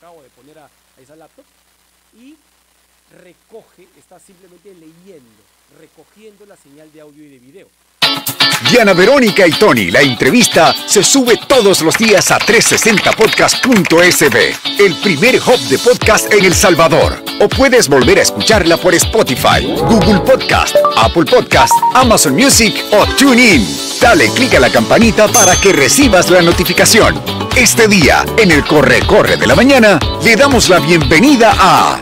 acabo de poner a esa laptop, y recoge, está simplemente leyendo, recogiendo la señal de audio y de video. Diana Verónica y Tony, la entrevista se sube todos los días a 360podcast.sb, el primer hub de podcast en El Salvador. O puedes volver a escucharla por Spotify, Google Podcast, Apple Podcast, Amazon Music o TuneIn. Dale clic a la campanita para que recibas la notificación. Este día, en el Corre Corre de la Mañana, le damos la bienvenida a...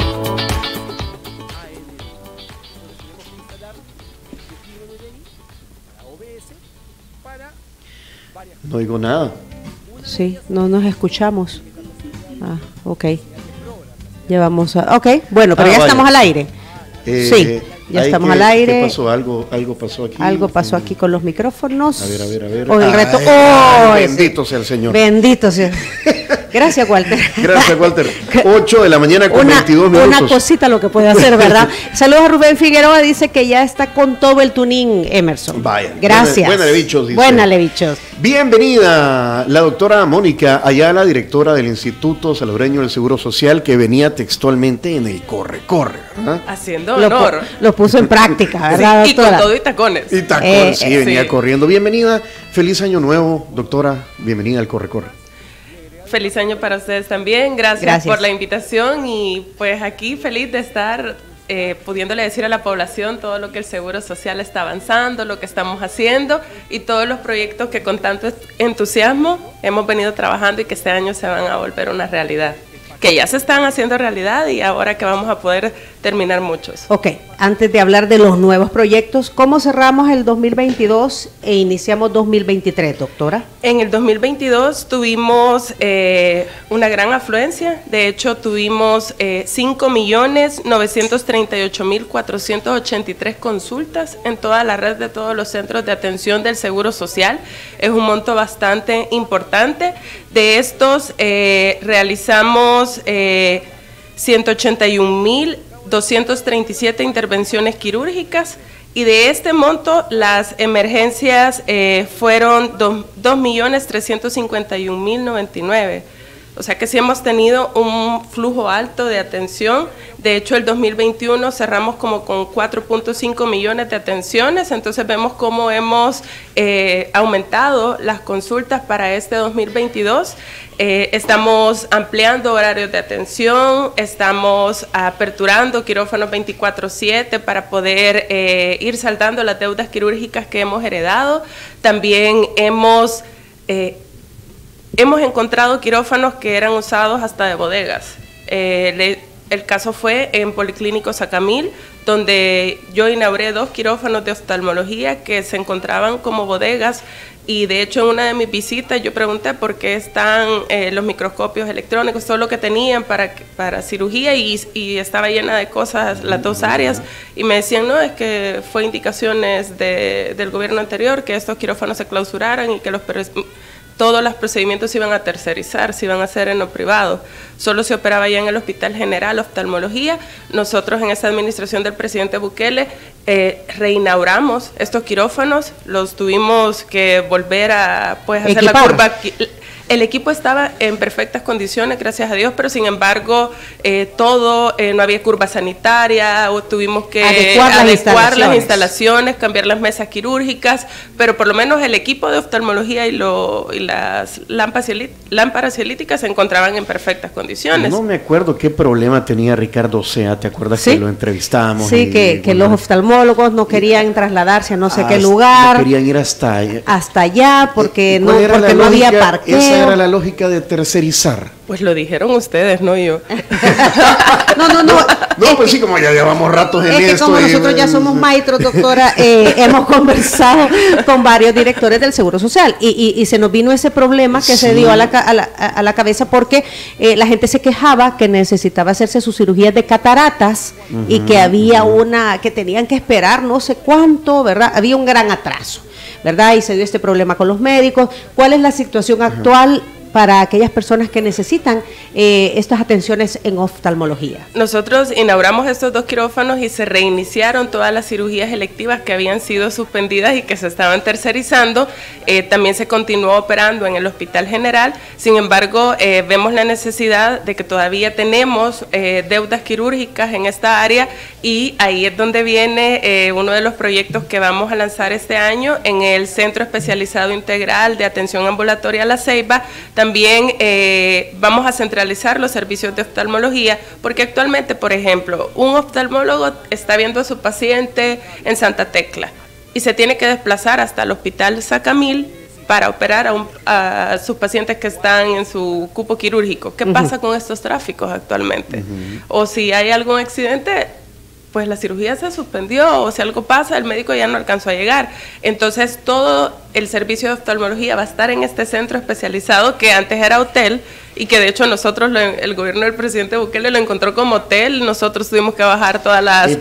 No oigo nada. Sí, no nos escuchamos. Ah, ok. Llevamos a... Ok, bueno, pero ya vaya. Estamos al aire. Sí, ya estamos al aire. ¿Qué pasó? Algo pasó aquí. Algo pasó aquí con los micrófonos. A ver. O el reto... Bendito sea el Señor. Bendito sea. Gracias, Walter. Gracias, Walter. 8 de la mañana con 22 minutos. Una cosita lo que puede hacer, ¿verdad? Saludos a Rubén Figueroa, dice que ya está con todo el tuning Emerson. Vaya. Gracias. Buena bichos, dice. Buena bichos. Bienvenida la doctora Mónica Ayala, directora del Instituto Salvadoreño del Seguro Social, que venía textualmente en el Corre, ¿verdad? Haciendo honor. Lo puso en práctica, ¿verdad, sí, doctora? y con todo y tacones. Y tacones, sí, venía sí. corriendo. Bienvenida, feliz año nuevo, doctora, bienvenida al Corre. Feliz año para ustedes también, gracias por la invitación y pues aquí feliz de estar pudiéndole decir a la población todo lo que el Seguro Social está avanzando, lo que estamos haciendo y todos los proyectos que con tanto entusiasmo hemos venido trabajando y que este año se van a volver una realidad, que ya se están haciendo realidad y ahora que vamos a poder terminar muchos. Ok, antes de hablar de los nuevos proyectos, ¿cómo cerramos el 2022 e iniciamos 2023, doctora? En el 2022 tuvimos una gran afluencia, de hecho tuvimos 5.938.483 consultas en toda la red de todos los centros de atención del Seguro Social, es un monto bastante importante. De estos realizamos 181.237 intervenciones quirúrgicas y de este monto las emergencias fueron 2.351.099. O sea que sí hemos tenido un flujo alto de atención. De hecho, el 2021 cerramos como con 4.5 millones de atenciones, entonces vemos cómo hemos aumentado las consultas para este 2022. Estamos ampliando horarios de atención, estamos aperturando quirófanos 24/7 para poder ir saldando las deudas quirúrgicas que hemos heredado. También hemos encontrado quirófanos que eran usados hasta de bodegas. El caso fue en Policlínico Sacamil, donde yo inauguré 2 quirófanos de oftalmología que se encontraban como bodegas y de hecho en una de mis visitas yo pregunté por qué están los microscopios electrónicos, todo lo que tenían para cirugía y estaba llena de cosas las 2 áreas y me decían no, es que fue indicaciones del gobierno anterior que estos quirófanos se clausuraran y que todos los procedimientos se iban a tercerizar, se iban a hacer en lo privado. Solo se operaba ya en el Hospital General oftalmología. Nosotros en esa administración del presidente Bukele reinauguramos estos quirófanos, los tuvimos que volver a hacer la curva. El equipo estaba en perfectas condiciones, gracias a Dios, pero sin embargo, no había curva sanitaria, o tuvimos que adecuar las instalaciones, cambiar las mesas quirúrgicas, pero por lo menos el equipo de oftalmología y las lámparas cielíticas se encontraban en perfectas condiciones. No me acuerdo qué problema tenía Ricardo Sea, ¿te acuerdas? ¿Sí? Que lo entrevistábamos? Sí, que los oftalmólogos no querían trasladarse a no sé qué lugar. No querían ir hasta allá porque no había parqueo. Era la lógica de tercerizar. Pues lo dijeron ustedes, no yo. No, pues sí, como ya llevamos ratos en esto. Es que como nosotros ya somos maestros, doctora, hemos conversado con varios directores del Seguro Social y se nos vino ese problema que se dio a la cabeza porque la gente se quejaba que necesitaba hacerse sus cirugías de cataratas y que había que tenían que esperar no sé cuánto, ¿verdad? Había un gran atraso, ¿verdad? Y se dio este problema con los médicos. ¿Cuál es la situación actual para aquellas personas que necesitan estas atenciones en oftalmología? Nosotros inauguramos estos 2 quirófanos y se reiniciaron todas las cirugías electivas que habían sido suspendidas y que se estaban tercerizando. También se continuó operando en el Hospital General. Sin embargo, vemos la necesidad de que todavía tenemos deudas quirúrgicas en esta área, y ahí es donde viene uno de los proyectos que vamos a lanzar este año en el Centro Especializado Integral de Atención Ambulatoria La Ceiba. También vamos a centralizar los servicios de oftalmología, porque actualmente, por ejemplo, un oftalmólogo está viendo a su paciente en Santa Tecla y se tiene que desplazar hasta el Hospital Sacamil para operar a sus pacientes que están en su cupo quirúrgico. ¿Qué pasa con estos tráficos actualmente? O si hay algún accidente, pues la cirugía se suspendió, o si algo pasa, el médico ya no alcanzó a llegar. Entonces, todo el servicio de oftalmología va a estar en este centro especializado, que antes era hotel, y que de hecho nosotros, el gobierno del presidente Bukele lo encontró como hotel. Nosotros tuvimos que bajar todas las...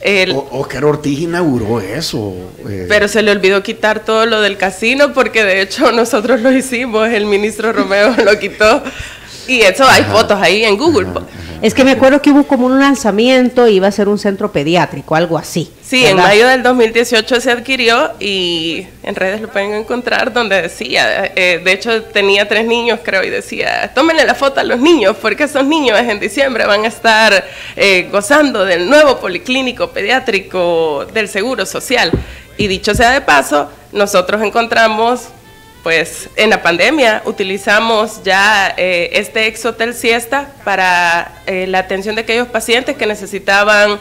Óscar Ortiz inauguró eso. Pero se le olvidó quitar todo lo del casino, porque de hecho nosotros lo hicimos, el ministro Romeo lo quitó. Y eso hay fotos ahí en Google. Es que me acuerdo que hubo como un lanzamiento, iba a ser un centro pediátrico, algo así. Sí, ¿verdad? En mayo del 2018 se adquirió, y en redes lo pueden encontrar, donde decía, de hecho tenía 3 niños, creo, y decía, tómenle la foto a los niños, porque esos niños en diciembre van a estar gozando del nuevo policlínico pediátrico del Seguro Social. Y dicho sea de paso, nosotros encontramos... Pues en la pandemia utilizamos ya este ex-hotel Siesta para la atención de aquellos pacientes que necesitaban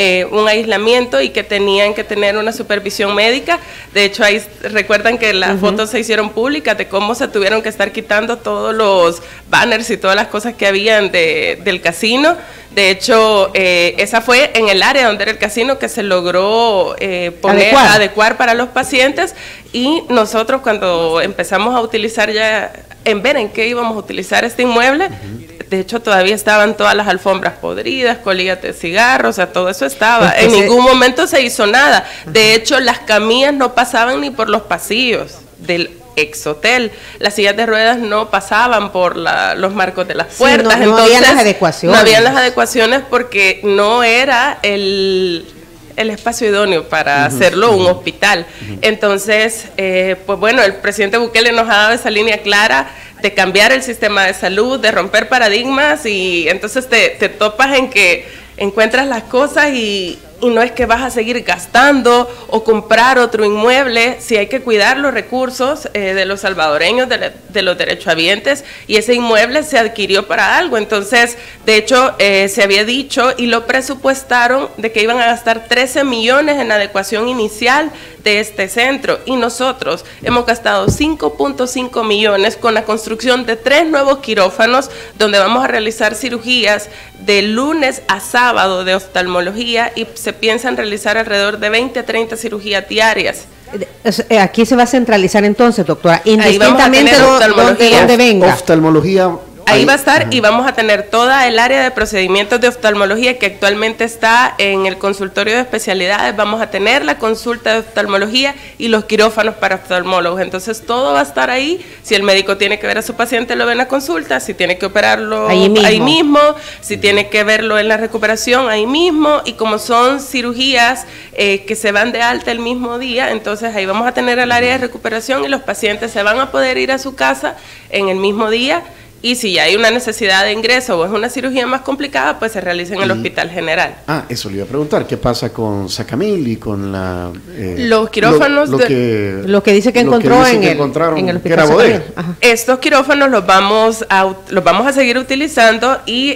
un aislamiento y que tenían que tener una supervisión médica. De hecho, ahí recuerdan que las fotos se hicieron públicas de cómo se tuvieron que estar quitando todos los banners y todas las cosas que habían del casino. De hecho, esa fue en el área donde era el casino que se logró adecuar para los pacientes, y nosotros cuando empezamos a utilizar ya, en ver en qué íbamos a utilizar este inmueble, de hecho todavía estaban todas las alfombras podridas, colillas de cigarros, o sea, todo eso estaba. En ningún momento se hizo nada. De hecho, las camillas no pasaban ni por los pasillos del ex-hotel. Las sillas de ruedas no pasaban por los marcos de las puertas. Sí, no habían las adecuaciones. No habían las adecuaciones porque no era el espacio idóneo para hacerlo un hospital. Entonces, pues bueno, el presidente Bukele nos ha dado esa línea clara de cambiar el sistema de salud, de romper paradigmas, y entonces te topas en que encuentras las cosas y no es que vas a seguir gastando o comprar otro inmueble, si hay que cuidar los recursos de los salvadoreños, de los derechohabientes, y ese inmueble se adquirió para algo. Entonces, de hecho, se había dicho y lo presupuestaron de que iban a gastar 13 millones en la adecuación inicial de este centro, y nosotros hemos gastado 5.5 millones con la construcción de 3 nuevos quirófanos, donde vamos a realizar cirugías de lunes a sábado de oftalmología, y se piensan realizar alrededor de 20 a 30 cirugías diarias. Aquí se va a centralizar entonces, doctora, indistintamente de donde venga. Oftalmología. Ahí va a estar, y vamos a tener toda el área de procedimientos de oftalmología que actualmente está en el consultorio de especialidades. Vamos a tener la consulta de oftalmología y los quirófanos para oftalmólogos. Entonces todo va a estar ahí. Si el médico tiene que ver a su paciente, lo ve en la consulta. Si tiene que operarlo ahí mismo. Si tiene que verlo en la recuperación, ahí mismo. Y como son cirugías que se van de alta el mismo día, entonces ahí vamos a tener el área de recuperación, y los pacientes se van a poder ir a su casa en el mismo día. Y si ya hay una necesidad de ingreso o es una cirugía más complicada, pues se realiza en el Hospital General. Eso le iba a preguntar. ¿Qué pasa con Sacamil y con la... los quirófanos... Lo que dice que encontró en el Hospital Sacamil. Estos quirófanos los vamos a seguir utilizando, y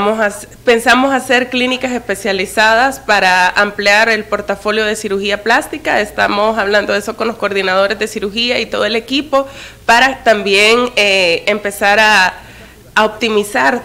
pensamos hacer clínicas especializadas para ampliar el portafolio de cirugía plástica. Estamos hablando de eso con los coordinadores de cirugía y todo el equipo, para también empezar a optimizar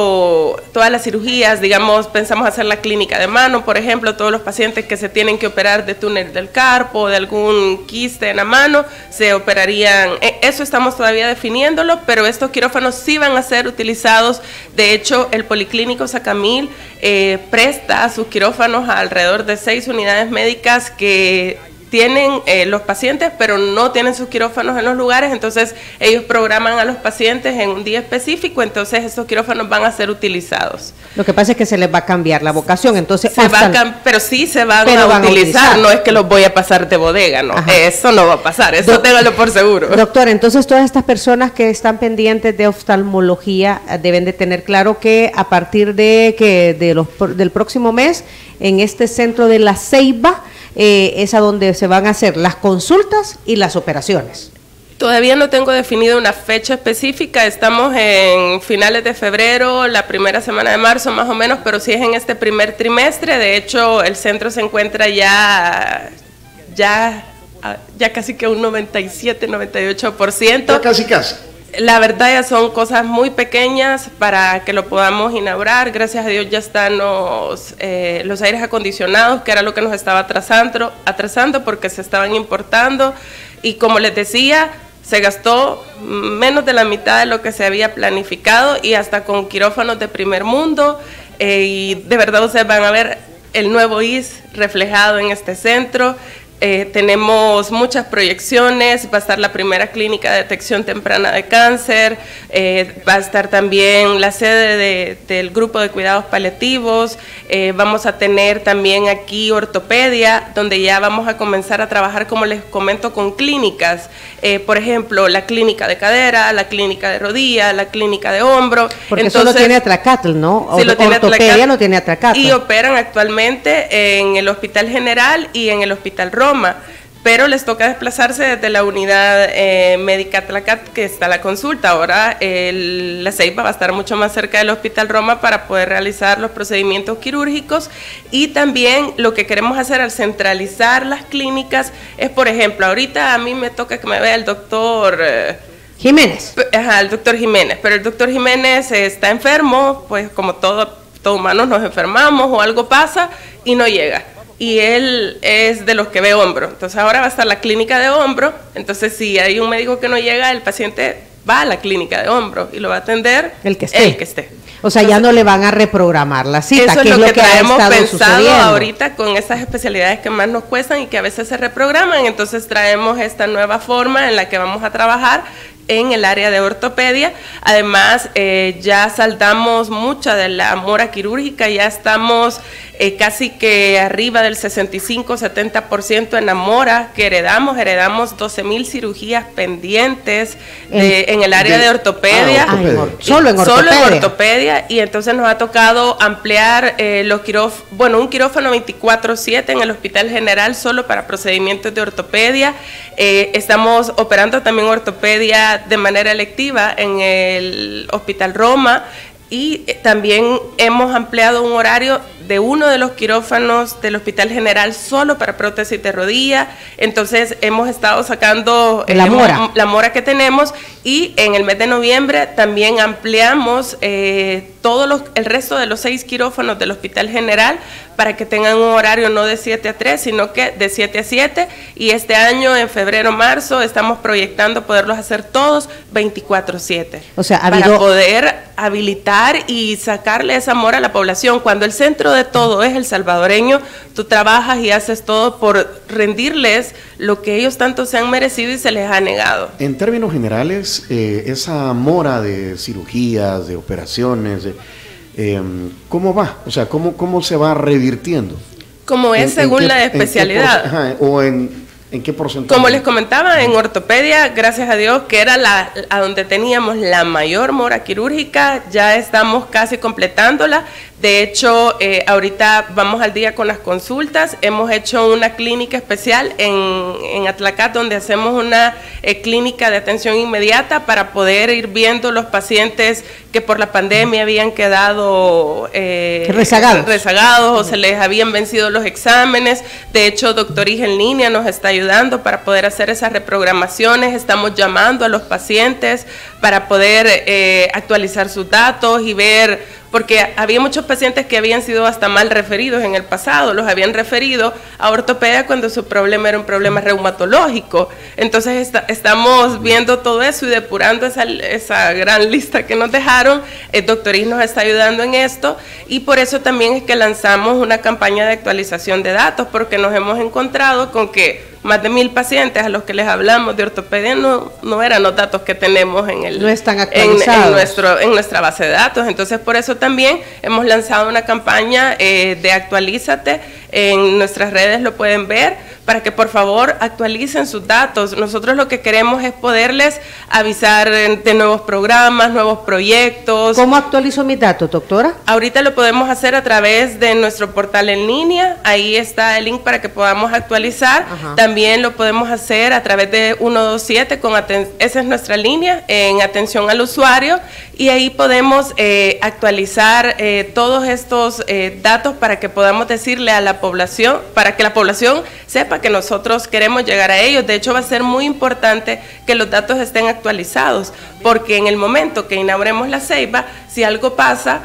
todas las cirugías. Digamos, pensamos hacer la clínica de mano, por ejemplo, todos los pacientes que se tienen que operar de túnel del carpo, de algún quiste en la mano, se operarían. Eso estamos todavía definiéndolo, pero estos quirófanos sí van a ser utilizados. De hecho, el Policlínico Sacamil presta sus quirófanos a alrededor de 6 unidades médicas que tienen los pacientes, pero no tienen sus quirófanos en los lugares, entonces ellos programan a los pacientes en un día específico, entonces esos quirófanos van a ser utilizados. Lo que pasa es que se les va a cambiar la vocación, entonces... pero sí se van a utilizar, no es que los voy a pasar de bodega, no, eso no va a pasar, eso téngalo por seguro. Doctor, entonces todas estas personas que están pendientes de oftalmología deben de tener claro que a partir del próximo mes, en este centro de La Ceiba, es a donde se van a hacer las consultas y las operaciones. Todavía no tengo definida una fecha específica, estamos en finales de febrero, la primera semana de marzo más o menos, pero sí es en este primer trimestre. De hecho, el centro se encuentra ya casi que un 97, 98%. Ya casi. La verdad ya son cosas muy pequeñas para que lo podamos inaugurar. Gracias a Dios ya están los aires acondicionados, que era lo que nos estaba atrasando porque se estaban importando. Y como les decía, se gastó menos de la mitad de lo que se había planificado y hasta con quirófanos de primer mundo. Y de verdad ustedes van a ver el nuevo IS reflejado en este centro. Tenemos muchas proyecciones, va a estar la primera clínica de detección temprana de cáncer, va a estar también la sede del grupo de cuidados paliativos, vamos a tener también aquí ortopedia, donde ya vamos a comenzar a trabajar, como les comento, con clínicas, por ejemplo, la clínica de cadera, la clínica de rodilla, la clínica de hombro. Porque entonces, eso lo tiene Atracatl, ¿no? Sí, ortopedia lo tiene Atracatl. Y operan actualmente en el Hospital General y en el Hospital Roma, pero les toca desplazarse desde la unidad médica Tlacat, que está la consulta. Ahora La Ceiba va a estar mucho más cerca del Hospital Roma para poder realizar los procedimientos quirúrgicos, y también lo que queremos hacer al centralizar las clínicas es, por ejemplo, ahorita a mí me toca que me vea el doctor... Jiménez. El doctor Jiménez, pero el doctor Jiménez está enfermo, pues como todo humano nos enfermamos o algo pasa y no llega. Y él es de los que ve hombro, entonces ahora va a estar la clínica de hombro, entonces si hay un médico que no llega, el paciente va a la clínica de hombro y lo va a atender el que esté. O sea, ya no le van a reprogramar la cita, eso que es lo que traemos pensado sucediendo ahorita con esas especialidades que más nos cuestan y que a veces se reprograman. Entonces traemos esta nueva forma en la que vamos a trabajar en el área de ortopedia. Además, ya saldamos mucha de la mora quirúrgica, ya estamos casi que arriba del 65-70% en la mora que heredamos 12,000 cirugías pendientes en el área de ortopedia. Solo en ortopedia, y entonces nos ha tocado ampliar un quirófano 24/7 en el Hospital General solo para procedimientos de ortopedia. Estamos operando también ortopedia de manera electiva en el Hospital Roma, y también hemos ampliado un horario de uno de los quirófanos del Hospital General solo para prótesis de rodilla. Entonces hemos estado sacando la mora que tenemos, y en el mes de noviembre también ampliamos el resto de los 6 quirófanos del Hospital General para que tengan un horario no de 7 a 3, sino que de 7 a 7, y este año en febrero, marzo estamos proyectando poderlos hacer todos 24/7. O sea, para poder habilitar y sacarle esa mora a la población. Cuando el centro de todo es el salvadoreño, tú trabajas y haces todo por rendirles lo que ellos tanto se han merecido y se les ha negado. En términos generales, esa mora de cirugías, de operaciones, ¿cómo va? O sea, ¿cómo se va revirtiendo? Como es según la especialidad. ¿O en qué porcentaje? Como les comentaba, en ortopedia, gracias a Dios, que era a donde teníamos la mayor mora quirúrgica, ya estamos casi completándola. De hecho, ahorita vamos al día con las consultas. Hemos hecho una clínica especial en Atlacat, donde hacemos una clínica de atención inmediata para poder ir viendo los pacientes que por la pandemia habían quedado rezagados o se les habían vencido los exámenes. De hecho, Doctoris en línea nos está ayudando para poder hacer esas reprogramaciones. Estamos llamando a los pacientes para poder actualizar sus datos y ver, porque había muchos pacientes que habían sido hasta mal referidos en el pasado, los habían referido a ortopedia cuando su problema era un problema reumatológico. Entonces estamos viendo todo eso y depurando esa gran lista que nos dejaron. El Doctoris nos está ayudando en esto, y por eso también es que lanzamos una campaña de actualización de datos, porque nos hemos encontrado con que más de 1,000 pacientes a los que les hablamos de ortopedia no eran los datos que tenemos no están actualizados en nuestra base de datos. Entonces, por eso también hemos lanzado una campaña de Actualízate. En nuestras redes lo pueden ver, para que por favor actualicen sus datos. Nosotros lo que queremos es poderles avisar de nuevos programas, nuevos proyectos. ¿Cómo actualizo mis datos, doctora? Ahorita lo podemos hacer a través de nuestro portal en línea, ahí está el link para que podamos actualizar. Ajá. También lo podemos hacer a través de 127, esa es nuestra línea, en atención al usuario, y ahí podemos actualizar todos estos datos para que podamos decirle a la población, para que la población sepa que nosotros queremos llegar a ellos. De hecho, va a ser muy importante que los datos estén actualizados, porque en el momento que inauguremos la Ceiba, si algo pasa,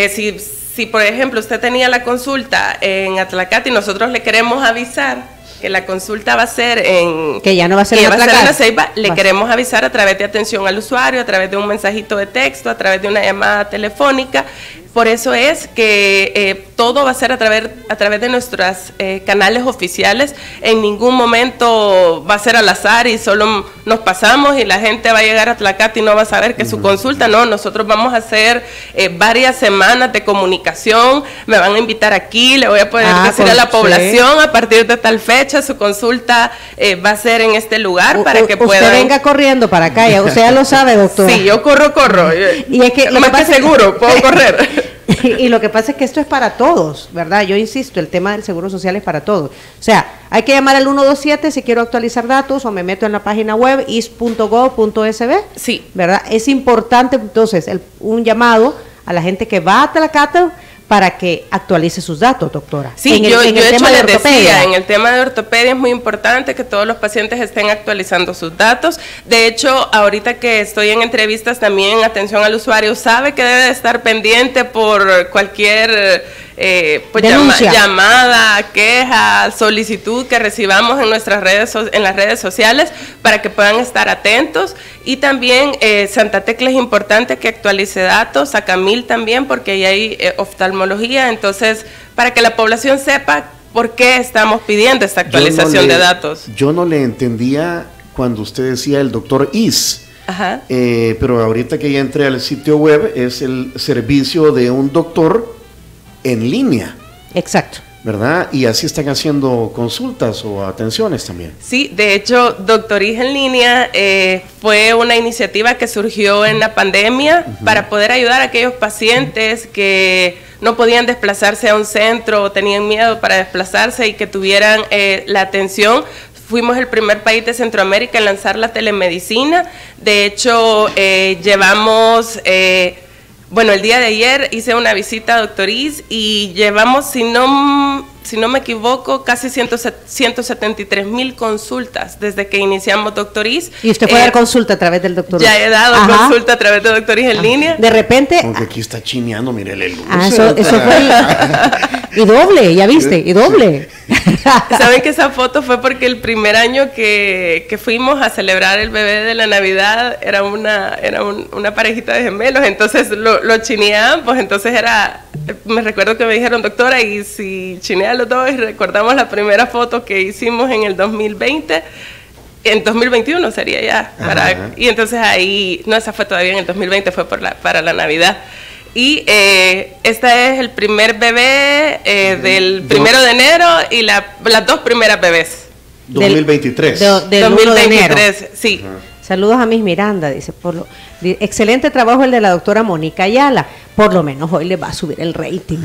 si por ejemplo usted tenía la consulta en Atlacate y nosotros le queremos avisar que la consulta va a ser que ya no va a ser en la Ceiba, le queremos avisar a través de atención al usuario, a través de un mensajito de texto, a través de una llamada telefónica. Por eso es que todo va a ser a través de nuestros canales oficiales. En ningún momento va a ser al azar y solo nos pasamos y la gente va a llegar a Tlacate y no va a saber que es su consulta. No, nosotros vamos a hacer varias semanas de comunicación. Me van a invitar aquí, le voy a poder decir a la población a partir de tal fecha su consulta va a ser en este lugar para que puedan... Usted venga corriendo para acá, usted ya lo sabe, doctor. Sí, yo corro. Y es que más que seguro, puedo correr. Y lo que pasa es que esto es para todos, ¿verdad? Yo insisto, el tema del seguro social es para todos. O sea, hay que llamar al 127 si quiero actualizar datos, o me meto en la página web is.gov.sb. Sí. ¿Verdad? Es importante, entonces, un llamado a la gente que va a Tlacate para que actualice sus datos, doctora. Sí, yo de hecho les decía, en el tema de ortopedia es muy importante que todos los pacientes estén actualizando sus datos. De hecho, ahorita que estoy en entrevistas también, atención al usuario, sabe que debe de estar pendiente por cualquier llamada, queja, solicitud que recibamos en nuestras en las redes sociales, para que puedan estar atentos. Y también Santa Tecla es importante que actualice datos, Sacamil también, porque ahí hay oftalmología. Entonces, para que la población sepa por qué estamos pidiendo esta actualización de datos. Yo no le entendía cuando usted decía el doctor Is. Ajá. Pero ahorita que ya entré al sitio web, es el servicio de un doctor en línea. Exacto. ¿Verdad? Y así están haciendo consultas o atenciones también. Sí, de hecho, Doctoris en línea fue una iniciativa que surgió en la pandemia para poder ayudar a aquellos pacientes que no podían desplazarse a un centro o tenían miedo para desplazarse y que tuvieran la atención. Fuimos el primer país de Centroamérica en lanzar la telemedicina. De hecho, llevamos... bueno, el día de ayer hice una visita a Doctoris y llevamos, si no me equivoco, casi 173,000 consultas desde que iniciamos Doctoris. ¿Y usted puede dar consulta a través del doctor? Ya he dado consulta a través de Doctoris en línea. De repente... Aunque aquí está chineando, mire el luz. Eso fue... Y doble, ya viste, y doble. ¿Saben que esa foto fue porque el primer año que fuimos a celebrar el bebé de la Navidad era una parejita de gemelos, entonces lo chineaban, pues entonces me recuerdo que me dijeron, doctora, y si chinean los dos, y recordamos la primera foto que hicimos en el 2020, en 2021 sería ya, y entonces ahí, no, esa fue todavía en el 2020, fue para la Navidad. Y este es el primer bebé del 1 de enero y las dos primeras bebés. 2023. Del 2023, sí. Saludos a Miss Miranda, dice. Excelente trabajo el de la doctora Mónica Ayala. Por lo menos hoy le va a subir el rating.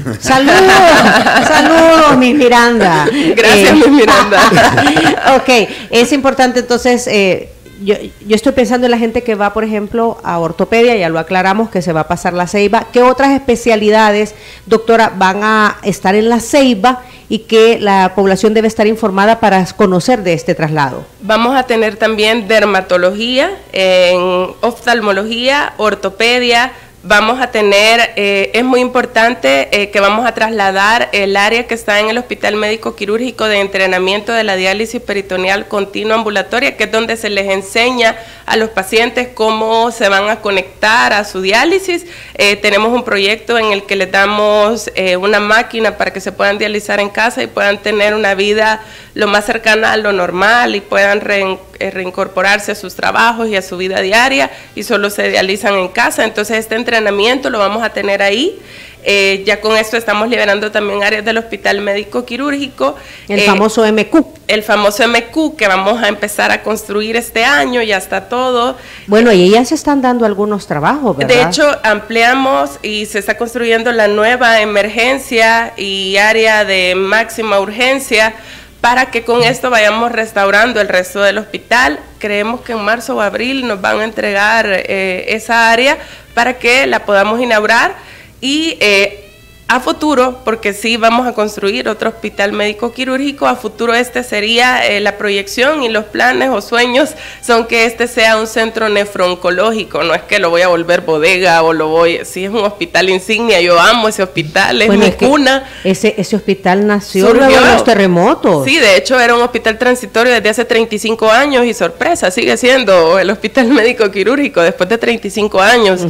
Saludos, Miss Miranda. Gracias, Miss Miranda. Ok, es importante entonces... Yo estoy pensando en la gente que va, por ejemplo, a ortopedia, ya lo aclaramos, que se va a pasar la Ceiba. ¿Qué otras especialidades, doctora, van a estar en la Ceiba y que la población debe estar informada para conocer de este traslado? Vamos a tener también dermatología, oftalmología, ortopedia, Vamos a tener, es muy importante que vamos a trasladar el área que está en el Hospital Médico Quirúrgico de entrenamiento de la diálisis peritoneal continua ambulatoria, que es donde se les enseña a los pacientes cómo se van a conectar a su diálisis. Tenemos un proyecto en el que les damos una máquina para que se puedan dializar en casa y puedan tener una vida lo más cercana a lo normal y puedan reincorporarse a sus trabajos y a su vida diaria y solo se dializan en casa. Entonces este entrenamiento lo vamos a tener ahí. Ya con esto estamos liberando también áreas del Hospital Médico Quirúrgico. El famoso MQ. El famoso MQ que vamos a empezar a construir este año, ya está todo. Bueno, y ya se están dando algunos trabajos, ¿verdad? De hecho, ampliamos y se está construyendo la nueva emergencia y área de máxima urgencia para que con esto vayamos restaurando el resto del hospital. Creemos que en marzo o abril nos van a entregar esa área para que la podamos inaugurar y a futuro, porque sí vamos a construir otro hospital médico quirúrgico, a futuro este sería la proyección y los planes o sueños son que este sea un centro nefrooncológico, no es que lo voy a volver bodega o lo voy, sí es un hospital insignia, yo amo ese hospital, es mi cuna. Ese hospital nació luego de los terremotos. Sí, de hecho era un hospital transitorio desde hace 35 años y sorpresa, sigue siendo el hospital médico quirúrgico después de 35 años.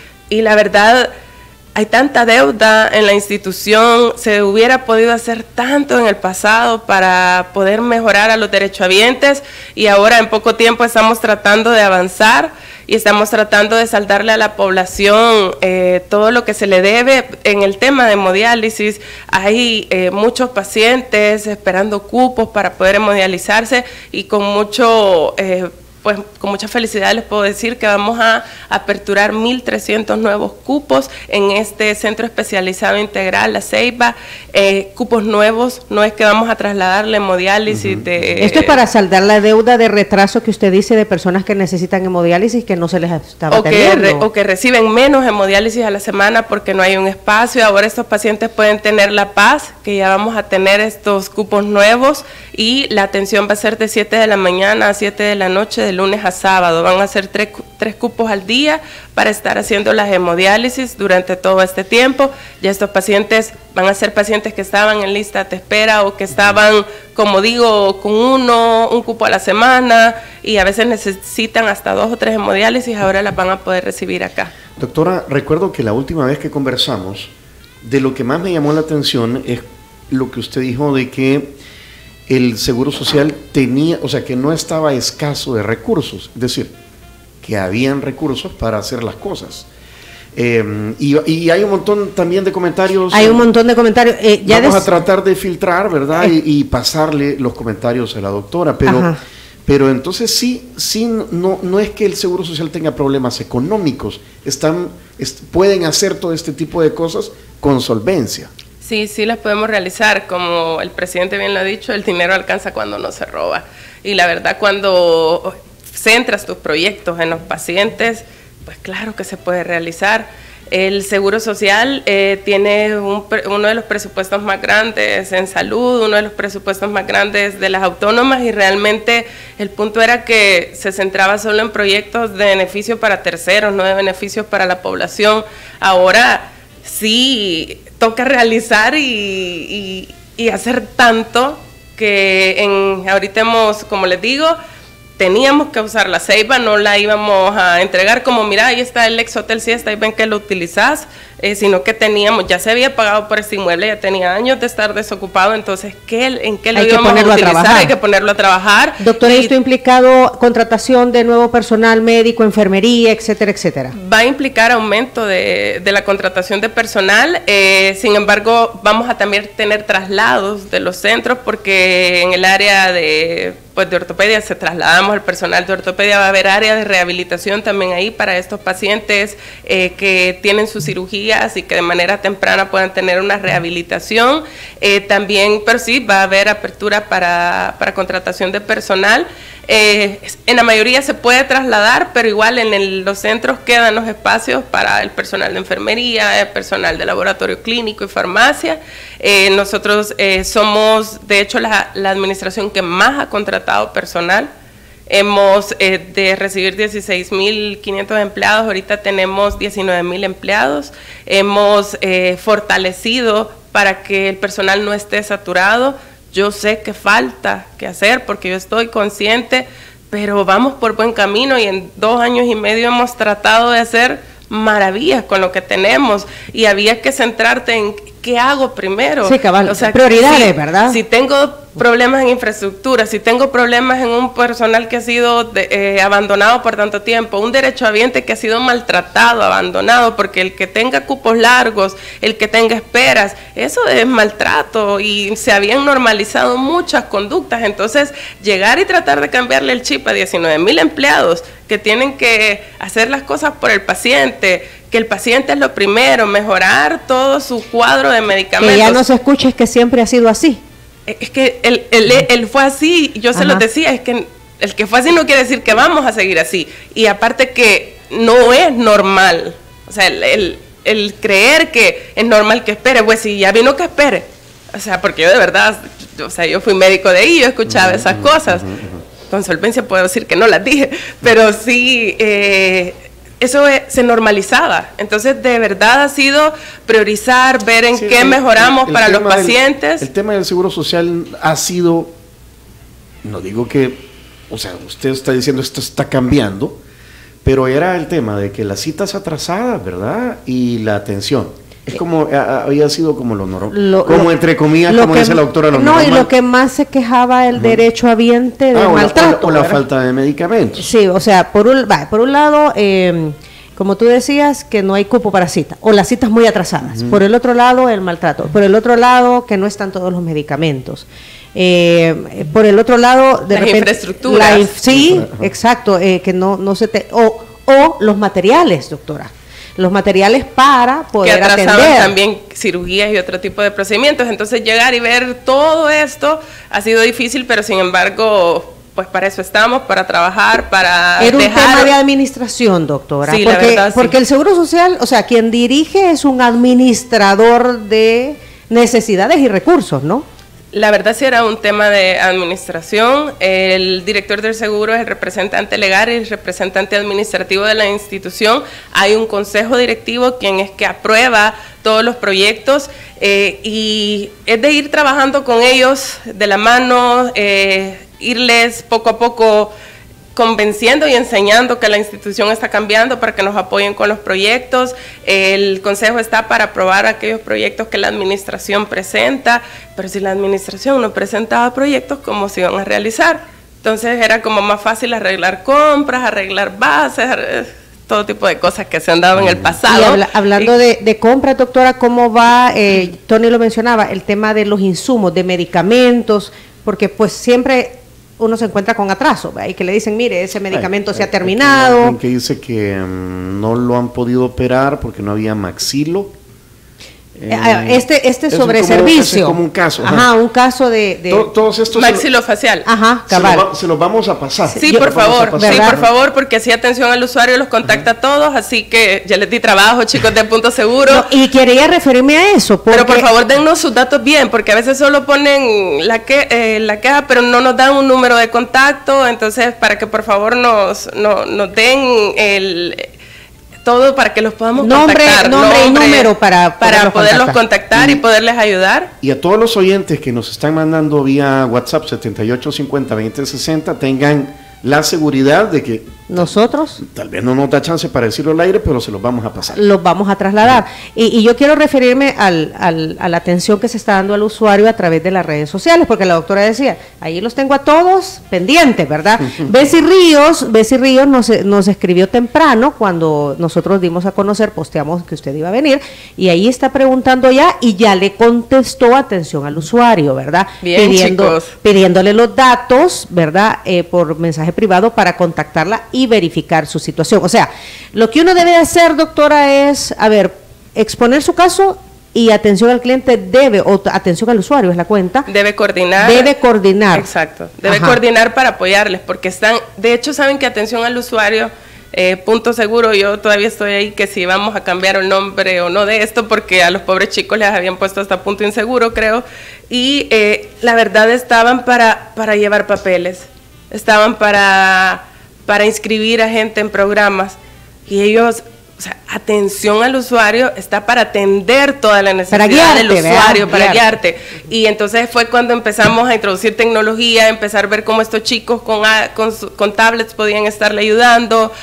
Y la verdad, hay tanta deuda en la institución, se hubiera podido hacer tanto en el pasado para poder mejorar a los derechohabientes y ahora en poco tiempo estamos tratando de avanzar y estamos tratando de saldarle a la población todo lo que se le debe. En el tema de hemodiálisis hay muchos pacientes esperando cupos para poder hemodializarse y con mucho... pues con mucha felicidad les puedo decir que vamos a aperturar 1.300 nuevos cupos en este centro especializado integral, La Ceiba, cupos nuevos, no es que vamos a trasladar la hemodiálisis de... Esto es para saldar la deuda de retraso que usted dice de personas que necesitan hemodiálisis que no se les estaba atendiendo. O que reciben menos hemodiálisis a la semana porque no hay un espacio. Ahora estos pacientes pueden tener la paz, que ya vamos a tener estos cupos nuevos y la atención va a ser de 7 de la mañana a 7 de la noche, de lunes a sábado. Van a ser tres cupos al día para estar haciendo las hemodiálisis durante todo este tiempo. Ya estos pacientes van a ser pacientes que estaban en lista de espera o que estaban, como digo, con un cupo a la semana y a veces necesitan hasta 2 o 3 hemodiálisis, ahora las van a poder recibir acá. Doctora, recuerdo que la última vez que conversamos, de lo que más me llamó la atención es lo que usted dijo de que el Seguro Social tenía, o sea, que no estaba escaso de recursos, es decir, que habían recursos para hacer las cosas. Y hay un montón también de comentarios. Hay un montón de comentarios. Vamos a tratar de filtrar, ¿verdad? Y pasarle los comentarios a la doctora, pero entonces sí, no es que el Seguro Social tenga problemas económicos, pueden hacer todo este tipo de cosas con solvencia. Sí, las podemos realizar. Como el presidente bien lo ha dicho, el dinero alcanza cuando no se roba. Y la verdad, cuando centras tus proyectos en los pacientes, pues claro que se puede realizar. El Seguro Social tiene uno de los presupuestos más grandes en salud, uno de los presupuestos más grandes de las autónomas y realmente el punto era que se centraba solo en proyectos de beneficio para terceros, no de beneficios para la población. Ahora sí toca realizar y hacer tanto que ahorita como les digo, teníamos que usar La Ceiba, no la íbamos a entregar como, mira, ahí está el ex Hotel Siesta, ahí ven que lo utilizás, sino que ya se había pagado por este inmueble, ya tenía años de estar desocupado, entonces, ¿en qué lo íbamos a utilizar? Hay que ponerlo a trabajar. Doctora, ¿esto ha implicado contratación de nuevo personal médico, enfermería, etcétera, etcétera? Va a implicar aumento de la contratación de personal, sin embargo, vamos a también tener traslados de los centros, porque en el área de ortopedia se trasladamos el personal de ortopedia, va a haber área de rehabilitación también ahí para estos pacientes que tienen sus cirugías y que de manera temprana puedan tener una rehabilitación. También, pero sí, va a haber apertura para contratación de personal. En la mayoría se puede trasladar, pero igual en los centros quedan los espacios para el personal de enfermería, el personal de laboratorio clínico y farmacia. Nosotros somos, de hecho, la administración que más ha contratado personal Hemos, de recibir 16.500 empleados, ahorita tenemos 19.000 empleados. Hemos fortalecido para que el personal no esté saturado. Yo sé que falta que hacer porque yo estoy consciente, pero vamos por buen camino y en 2 años y medio hemos tratado de hacer maravillas con lo que tenemos y había que centrarte en qué hago primero. Sí, cabal, o sea, prioridades, ¿verdad? Si tengo problemas en infraestructura, si tengo problemas en un personal que ha sido abandonado por tanto tiempo, un derechohabiente que ha sido maltratado, abandonado, porque el que tenga cupos largos, el que tenga esperas, eso es maltrato y se habían normalizado muchas conductas. Entonces, llegar y tratar de cambiarle el chip a 19.000 empleados que tienen que hacer las cosas por el paciente, que el paciente es lo primero, mejorar todo su cuadro de medicamentos. Que ya no se escuche, es que siempre ha sido así. Es que él fue así, yo se lo decía, es que el que fue así no quiere decir que vamos a seguir así. Y aparte que no es normal, o sea, el creer que es normal que espere, pues si ya vino que espere. O sea, porque yo de verdad, o sea, yo fui médico de ahí, yo escuchaba esas cosas. Con solvencia puedo decir que no las dije, pero sí... eso se normalizaba. Entonces, de verdad ha sido priorizar, ver en qué mejoramos para los pacientes. El tema del Seguro Social ha sido, no digo que, o sea, usted está diciendo esto está cambiando, pero era el tema de que las citas atrasadas, ¿verdad? Y la atención. Es como, había sido como lo normal, como entre comillas, como dice la doctora, lo normal. No, y lo que más se quejaba el derechohabiente de maltrato. O la falta de medicamentos. Sí, o sea, por un lado, como tú decías, que no hay cupo para cita, o las citas muy atrasadas. Por el otro lado, el maltrato. Por el otro lado, que no están todos los medicamentos. Por el otro lado, de las repente... infraestructuras. Sí, exacto, que no se te... O los materiales, doctora. Los materiales para poder atender. Que atrasaban también cirugías y otro tipo de procedimientos. Entonces llegar y ver todo esto ha sido difícil, pero sin embargo, pues para eso estamos, para trabajar, para Era un tema de administración, doctora. Sí, la verdad, sí. Porque el Seguro Social, o sea, quien dirige es un administrador de necesidades y recursos, ¿no? La verdad sí era un tema de administración. El director del seguro es el representante legal y el representante administrativo de la institución. Hay un consejo directivo quien es que aprueba todos los proyectos y es de ir trabajando con ellos de la mano, irles poco a poco convenciendo y enseñando que la institución está cambiando para que nos apoyen con los proyectos. El consejo está para aprobar aquellos proyectos que la administración presenta, pero si la administración no presentaba proyectos, ¿cómo se iban a realizar? Entonces era como más fácil arreglar compras, arreglar bases, todo tipo de cosas que se han dado en el pasado. Y hablando de compras, doctora, ¿cómo va? Tony lo mencionaba, el tema de los insumos, de medicamentos, porque pues siempre uno se encuentra con atraso, ¿verdad? Y que le dicen, mire, ese medicamento se ha terminado. Que dice que no lo han podido operar porque no había maxilo. Este sobre servicio. Es como un caso. Ajá, un caso de todos estos maxilofacial. Ajá, cabal. Se los vamos a pasar. Sí, por favor, porque así atención al usuario los contacta a todos, así que ya les di trabajo, chicos de Punto Seguro. No, y quería referirme a eso. Pero por favor, dennos sus datos bien, porque a veces solo ponen la queja, pero no nos dan un número de contacto, entonces para que por favor nos den todo para que los podamos contactar. Nombre y número para poderlos contactar y poderles ayudar. Y a todos los oyentes que nos están mandando vía WhatsApp 7850-2060, tengan la seguridad de que nosotros tal vez no nos da chance para decirlo al aire, pero se los vamos a pasar. Los vamos a trasladar. Y yo quiero referirme a la atención que se está dando al usuario a través de las redes sociales, porque la doctora decía, ahí los tengo a todos pendientes, ¿verdad? Bessie Ríos nos escribió temprano cuando nosotros dimos a conocer, posteamos que usted iba a venir, y ahí está preguntando ya, y ya le contestó atención al usuario, ¿verdad? Bien, pidiéndole los datos, ¿verdad? Por mensaje privado para contactarla y verificar su situación. O sea, lo que uno debe de hacer, doctora, es, exponer su caso y atención al cliente atención al usuario, es la cuenta. Debe coordinar. Exacto. Debe coordinar para apoyarles, porque de hecho, saben que atención al usuario, Punto Seguro, yo todavía estoy ahí que si vamos a cambiar el nombre o no de esto, porque a los pobres chicos les habían puesto hasta Punto Inseguro, creo, y la verdad estaban para llevar papeles. estaban para inscribir a gente en programas, y ellos, o sea, atención al usuario está para atender toda la necesidad del usuario, para guiarte. Y entonces fue cuando empezamos a introducir tecnología, empezar a ver cómo estos chicos con tablets podían estarle ayudando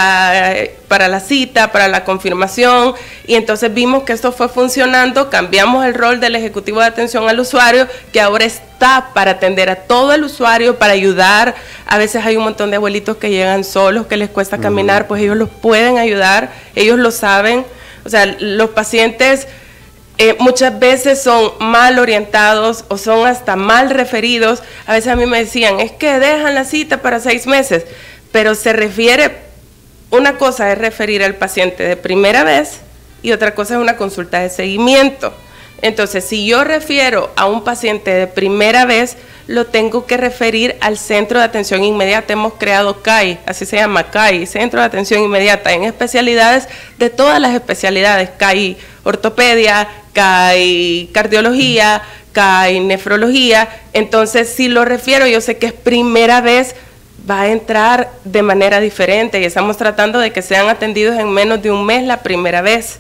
para la cita, para la confirmación, y entonces vimos que esto fue funcionando, cambiamos el rol del ejecutivo de atención al usuario, que ahora está para atender a todo el usuario, para ayudar. A veces hay un montón de abuelitos que llegan solos, que les cuesta caminar, pues ellos los pueden ayudar, ellos lo saben. O sea, los pacientes muchas veces son mal orientados o son hasta mal referidos. A veces a mí me decían, es que dejan la cita para 6 meses, pero se refiere, una cosa es referir al paciente de primera vez y otra cosa es una consulta de seguimiento. Entonces, si yo refiero a un paciente de primera vez, lo tengo que referir al centro de atención inmediata. Hemos creado CAI, así se llama, CAI, Centro de Atención Inmediata, en especialidades de todas las especialidades, CAI ortopedia, CAI cardiología, CAI nefrología. Entonces, si lo refiero, yo sé que es primera vez, va a entrar de manera diferente, y estamos tratando de que sean atendidos en menos de un mes la primera vez,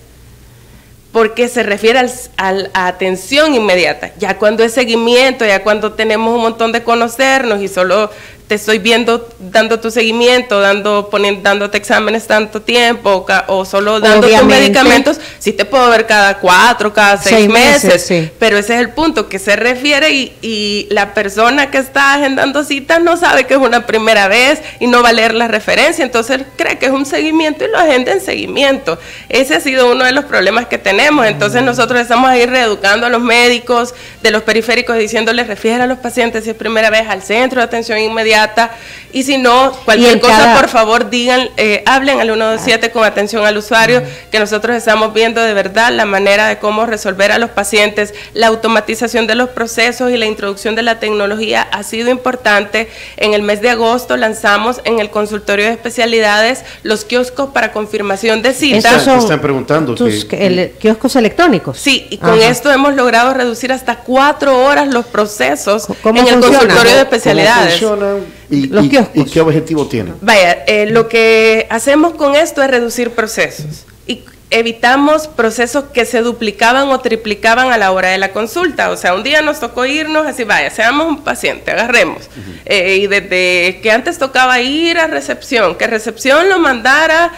porque se refiere a atención inmediata. Ya cuando es seguimiento, ya cuando tenemos un montón de conocernos y solo te estoy viendo, dando tu seguimiento, dándote exámenes tanto tiempo, o solo dando tus medicamentos, sí te puedo ver cada 4, cada 6 meses, sí. Pero ese es el punto, que se refiere y la persona que está agendando citas no sabe que es una primera vez y no va a leer la referencia, entonces cree que es un seguimiento y lo agenda en seguimiento. Ese ha sido uno de los problemas que tenemos. Entonces nosotros estamos ahí reeducando a los médicos de los periféricos, diciéndoles, refiere a los pacientes si es primera vez al centro de atención inmediata, y si no, cualquier cosa, por favor, digan, hablen al 127 con atención al usuario, que nosotros estamos viendo de verdad la manera de cómo resolver a los pacientes. La automatización de los procesos y la introducción de la tecnología ha sido importante. En el mes de agosto lanzamos en el consultorio de especialidades los kioscos para confirmación de citas. Te están preguntando. ¿Kioscos electrónicos? Sí, y con esto hemos logrado reducir hasta 4 horas los procesos en el consultorio de especialidades. ¿Cómo funcionan? ¿Y qué objetivo tienen? Vaya, lo que hacemos con esto es reducir procesos y evitamos procesos que se duplicaban o triplicaban a la hora de la consulta. O sea, un día nos tocó irnos así, vaya, seamos un paciente, agarremos. Y desde que antes tocaba ir a recepción, que recepción lo mandara,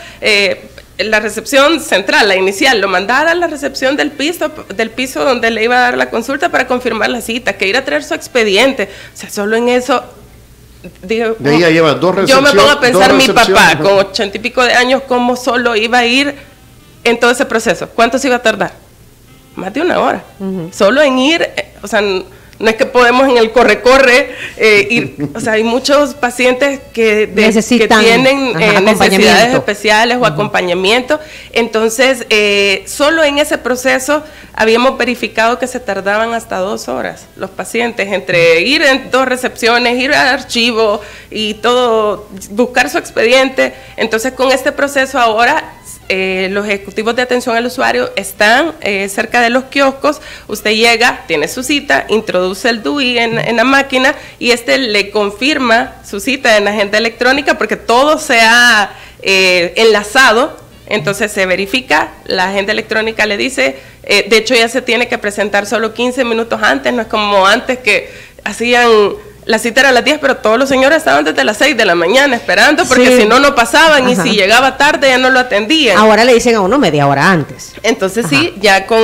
la recepción central, la inicial, lo mandara a la recepción del piso donde le iba a dar la consulta para confirmar la cita, que ir a traer su expediente. O sea, solo en eso... Digo, de ella lleva 2 recepciones. Yo me pongo a pensar, mi papá con 80 y pico de años, cómo solo iba a ir en todo ese proceso. ¿Cuánto se iba a tardar? Más de 1 hora. Solo en ir, o sea, no es que podemos en el corre-corre ir, o sea, hay muchos pacientes que tienen necesidades especiales o acompañamiento. Entonces, solo en ese proceso habíamos verificado que se tardaban hasta 2 horas los pacientes, entre ir en 2 recepciones, ir al archivo y todo, buscar su expediente. Entonces, con este proceso ahora... los ejecutivos de atención al usuario están cerca de los kioscos. Usted llega, tiene su cita, introduce el DUI en la máquina y le confirma su cita en la agenda electrónica, porque todo se ha enlazado. Entonces se verifica, la agenda electrónica le dice, de hecho ya se tiene que presentar solo 15 minutos antes, no es como antes que hacían... La cita era a las 10, pero todos los señores estaban desde las 6 de la mañana esperando, porque si no, no pasaban. Ajá. Y si llegaba tarde ya no lo atendían. Ahora le dicen a uno media hora antes. Entonces sí, ya con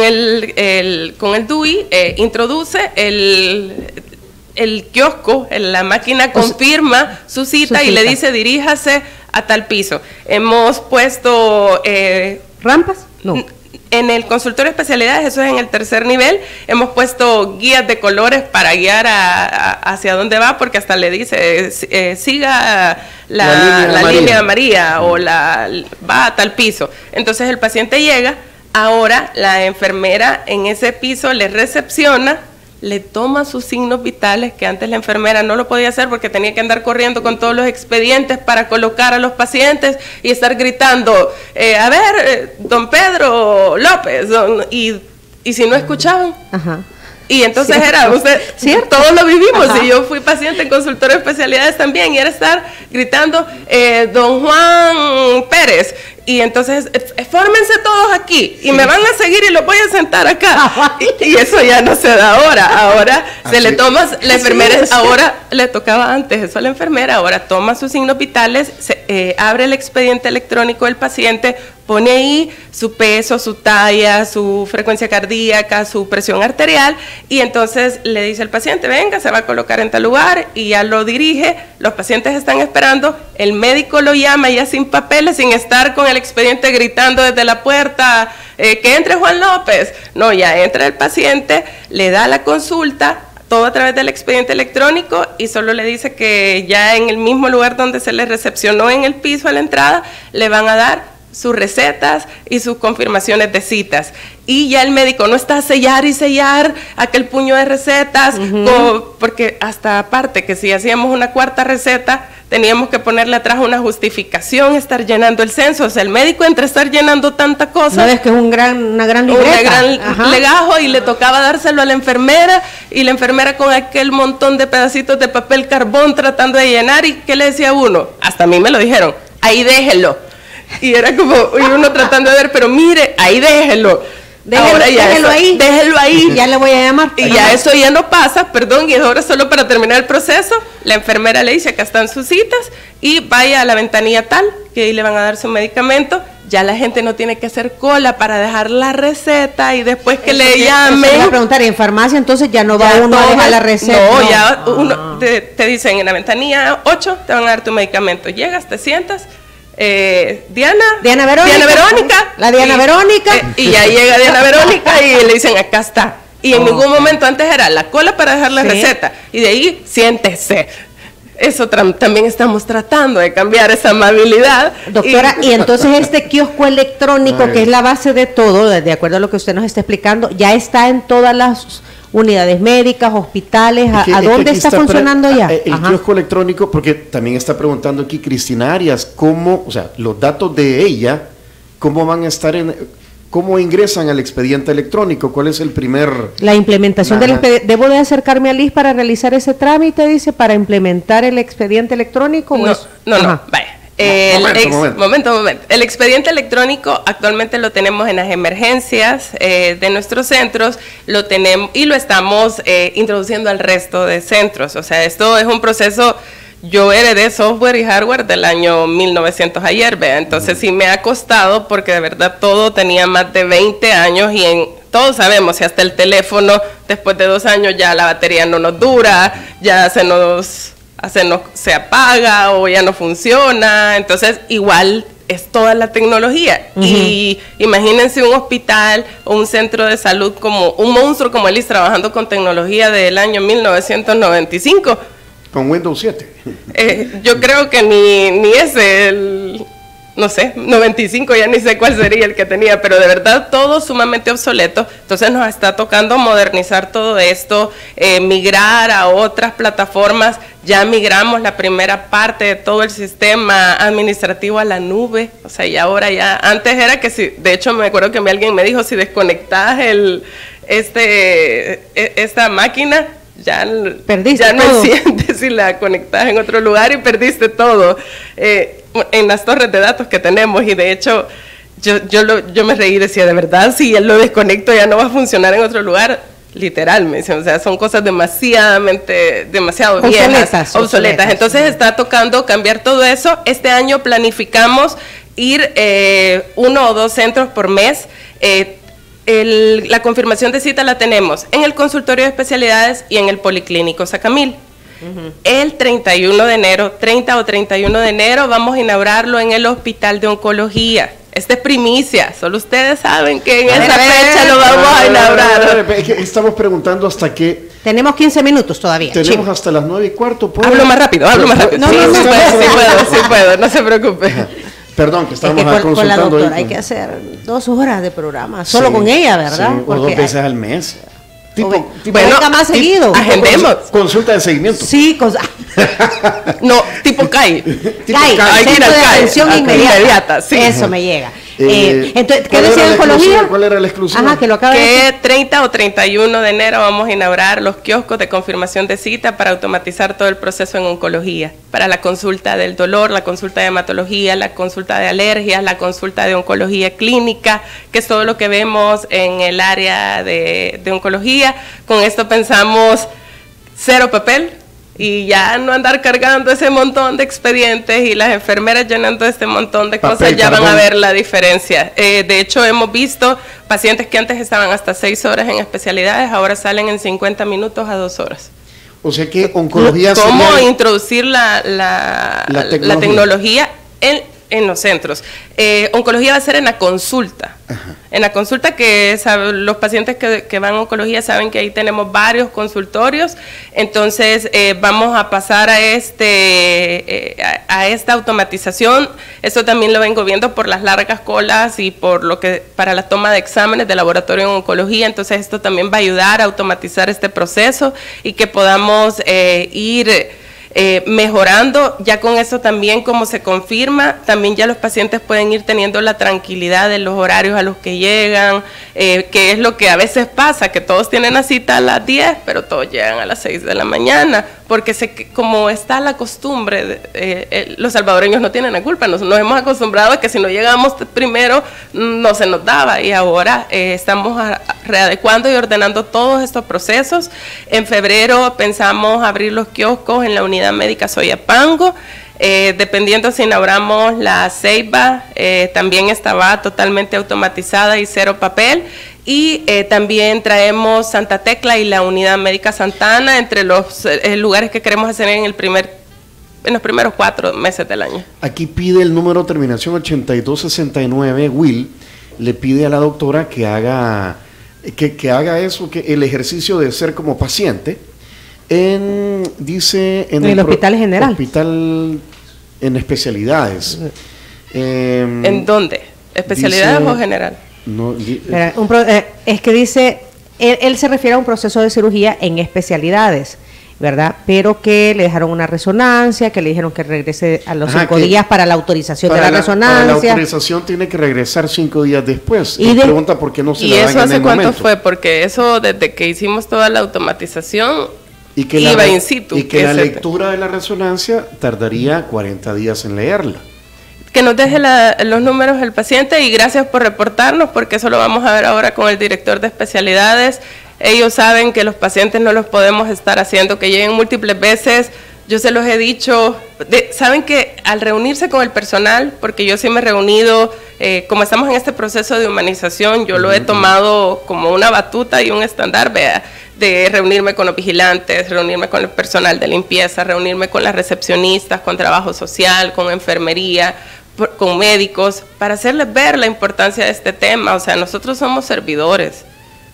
el DUI introduce el kiosco, la máquina confirma su cita y le dice diríjase a tal piso. Hemos puesto... ¿rampas? No. En el consultorio de especialidades, eso es en el 3er nivel, hemos puesto guías de colores para guiar hacia dónde va, porque hasta le dice, siga la línea amarilla o va a tal piso. Entonces el paciente llega, ahora la enfermera en ese piso le recepciona, le toma sus signos vitales, que antes la enfermera no lo podía hacer porque tenía que andar corriendo con todos los expedientes para colocar a los pacientes y estar gritando, a ver, don Pedro López, y si no escuchaban, Y entonces todos lo vivimos. Y yo fui paciente en consultorio de especialidades también, y era estar gritando, don Juan Pérez. Y entonces, fórmense todos aquí, y me van a seguir y los voy a sentar acá. Y eso ya no se da ahora. Ahora se le toma, la enfermera, ahora le tocaba antes eso a la enfermera, ahora toma sus signos vitales, abre el expediente electrónico del paciente, pone ahí su peso, su talla, su frecuencia cardíaca, su presión arterial, y entonces le dice al paciente, venga, se va a colocar en tal lugar, y ya lo dirige, los pacientes están esperando, el médico lo llama ya sin papeles, sin estar con el expediente gritando desde la puerta, que entre Juan López. No, ya entra el paciente, le da la consulta, todo a través del expediente electrónico, y solo le dice que ya en el mismo lugar donde se le recepcionó en el piso a la entrada, le van a dar sus recetas y sus confirmaciones de citas. Y ya el médico no está a sellar y sellar aquel puño de recetas, porque hasta aparte que si hacíamos una cuarta receta, teníamos que ponerle atrás una justificación, estar llenando el censo. O sea, el médico entre estar llenando tanta cosa, no es que es una gran legajo, y le tocaba dárselo a la enfermera, y la enfermera con aquel montón de pedacitos de papel carbón tratando de llenar. ¿Y qué le decía uno? Hasta a mí me lo dijeron, ahí déjelo. Y era como, y uno tratando de ver, pero mire, ahí déjelo. Déjelo ahí. Ya le voy a llamar. Y ya eso ya no pasa, perdón, y ahora solo para terminar el proceso, la enfermera le dice, acá están sus citas, y vaya a la ventanilla tal, que ahí le van a dar su medicamento. Ya la gente no tiene que hacer cola para dejar la receta y después que le llamen. Te voy a preguntar, ¿y en farmacia entonces ya no va uno a dejar la receta? No, ya uno te dicen en la ventanilla 8, te van a dar tu medicamento. Llegas, te sientas. Diana Verónica. La Diana Verónica. Y ya llega Diana Verónica y le dicen, acá está. Y en ningún momento antes era la cola para dejar la receta. Y de ahí, siéntese. Eso también estamos tratando de cambiar esa amabilidad. Doctora, y entonces este kiosco electrónico, que es la base de todo, de acuerdo a lo que usted nos está explicando, ya está en todas las unidades médicas, hospitales. ¿A dónde está funcionando ya? El kiosco electrónico, porque también está preguntando aquí Cristina Arias, cómo, o sea, los datos de ella, cómo van a estar cómo ingresan al expediente electrónico, ¿cuál es el primer? La implementación del expediente. ¿Debo de acercarme a LIS para realizar ese trámite, dice, para implementar el expediente electrónico? No, vaya. Momento. El expediente electrónico actualmente lo tenemos en las emergencias de nuestros centros, lo tenemos y lo estamos introduciendo al resto de centros. O sea, esto es un proceso. Yo heredé software y hardware del año 1900 ayer, ¿vea? Entonces sí me ha costado, porque de verdad todo tenía más de 20 años y todos sabemos, si hasta el teléfono después de 2 años ya la batería no nos dura, ya se apaga o ya no funciona. Entonces igual es toda la tecnología. Y imagínense un hospital o un centro de salud como un monstruo como el IS trabajando con tecnología del año 1995. Con Windows 7. Yo creo que ni ese, no sé, 95, ya ni sé cuál sería el que tenía, pero de verdad todo sumamente obsoleto. Entonces nos está tocando modernizar todo esto, migrar a otras plataformas. Ya migramos la primera parte de todo el sistema administrativo a la nube. O sea, y ahora ya, antes era que si, de hecho me acuerdo que alguien me dijo, si desconectas esta máquina, ya perdiste no enciendes si la conectas en otro lugar y perdiste todo. En las torres de datos que tenemos, y de hecho yo me reí y decía, de verdad, si él lo desconecto ya no va a funcionar en otro lugar. Literal, me dicen, o sea, son cosas demasiado viejas, obsoletas. Entonces está tocando cambiar todo eso. Este año planificamos ir 1 o 2 centros por mes. La confirmación de cita la tenemos en el consultorio de especialidades y en el policlínico Sacamil. El 31 de enero, 30 o 31 de enero, vamos a inaugurarlo en el Hospital de Oncología. Esta es primicia, solo ustedes saben que en esa fecha lo vamos a inaugurar. Estamos preguntando hasta qué. Tenemos 15 minutos todavía. Tenemos hasta las 9:15. Hablo más rápido. No, sí puedo, no se preocupe. Perdón, que estamos consultando. Con la doctora hay que hacer 2 horas de programa, solo con ella, ¿verdad? Sí, o 2 veces al mes. Bueno, más seguido. Agendemos. Consulta de seguimiento. Sí, no, tipo CAI. CAI, centro de atención inmediata. Sí. Eso me llega. Entonces, ¿qué decía oncología? ¿Cuál era la exclusiva? Ajá, que lo acaba de decir. Que 30 o 31 de enero vamos a inaugurar los kioscos de confirmación de cita para automatizar todo el proceso en oncología, para la consulta del dolor, la consulta de hematología, la consulta de alergias, la consulta de oncología clínica, que es todo lo que vemos en el área de oncología. Con esto pensamos cero papel, y ya no andar cargando ese montón de expedientes y las enfermeras llenando este montón de cosas, ya van a ver la diferencia. De hecho, hemos visto pacientes que antes estaban hasta 6 horas en especialidades, ahora salen en 50 minutos a 2 horas. O sea que oncología... ¿Cómo introducir la tecnología en los centros? Oncología va a ser en la consulta. Ajá. En la consulta, que los pacientes que van a oncología saben que ahí tenemos varios consultorios. Entonces vamos a pasar a esta automatización. Esto también lo vengo viendo por las largas colas y por para la toma de exámenes de laboratorio en oncología. Entonces esto también va a ayudar a automatizar este proceso y que podamos ir mejorando. Ya con eso también, como se confirma, también ya los pacientes pueden ir teniendo la tranquilidad de los horarios a los que llegan, que es lo que a veces pasa, que todos tienen la cita a las 10, pero todos llegan a las 6 de la mañana, porque como está la costumbre, los salvadoreños no tienen la culpa, nos hemos acostumbrado a que si no llegamos primero no se nos daba, y ahora estamos readecuando y ordenando todos estos procesos. En febrero pensamos abrir los kioscos en la unidad médica Soyapango. Dependiendo si inauguramos la Ceiba, también estaba totalmente automatizada y cero papel. Y también traemos Santa Tecla y la unidad médica Santana entre los lugares que queremos hacer en los primeros 4 meses del año. Aquí pide el número de terminación 8269, Will, le pide a la doctora que haga eso, que el ejercicio de ser como paciente en el hospital general. Hospital en especialidades. ¿En dónde? ¿Especialidades o general? No, es que dice, él se refiere a un proceso de cirugía en especialidades, ¿verdad? Pero que le dejaron una resonancia, que le dijeron que regrese a los 5 días para la autorización de la resonancia. Para la autorización tiene que regresar 5 días después. Y pregunta por qué no se la dan en el momento. ¿Y eso hace cuánto fue? Porque eso, desde que hicimos toda la automatización, iba in situ. Y que la lectura de la resonancia tardaría 40 días en leerla. Que nos deje los números del paciente, y gracias por reportarnos, porque eso lo vamos a ver ahora con el director de especialidades. Ellos saben que los pacientes no los podemos estar haciendo que lleguen múltiples veces. Yo se los he dicho, saben que al reunirse con el personal, porque yo sí me he reunido, como estamos en este proceso de humanización, yo lo he tomado como una batuta y un estándar, de reunirme con los vigilantes, reunirme con el personal de limpieza, reunirme con las recepcionistas, con trabajo social, con enfermería, con médicos, para hacerles ver la importancia de este tema. O sea, nosotros somos servidores,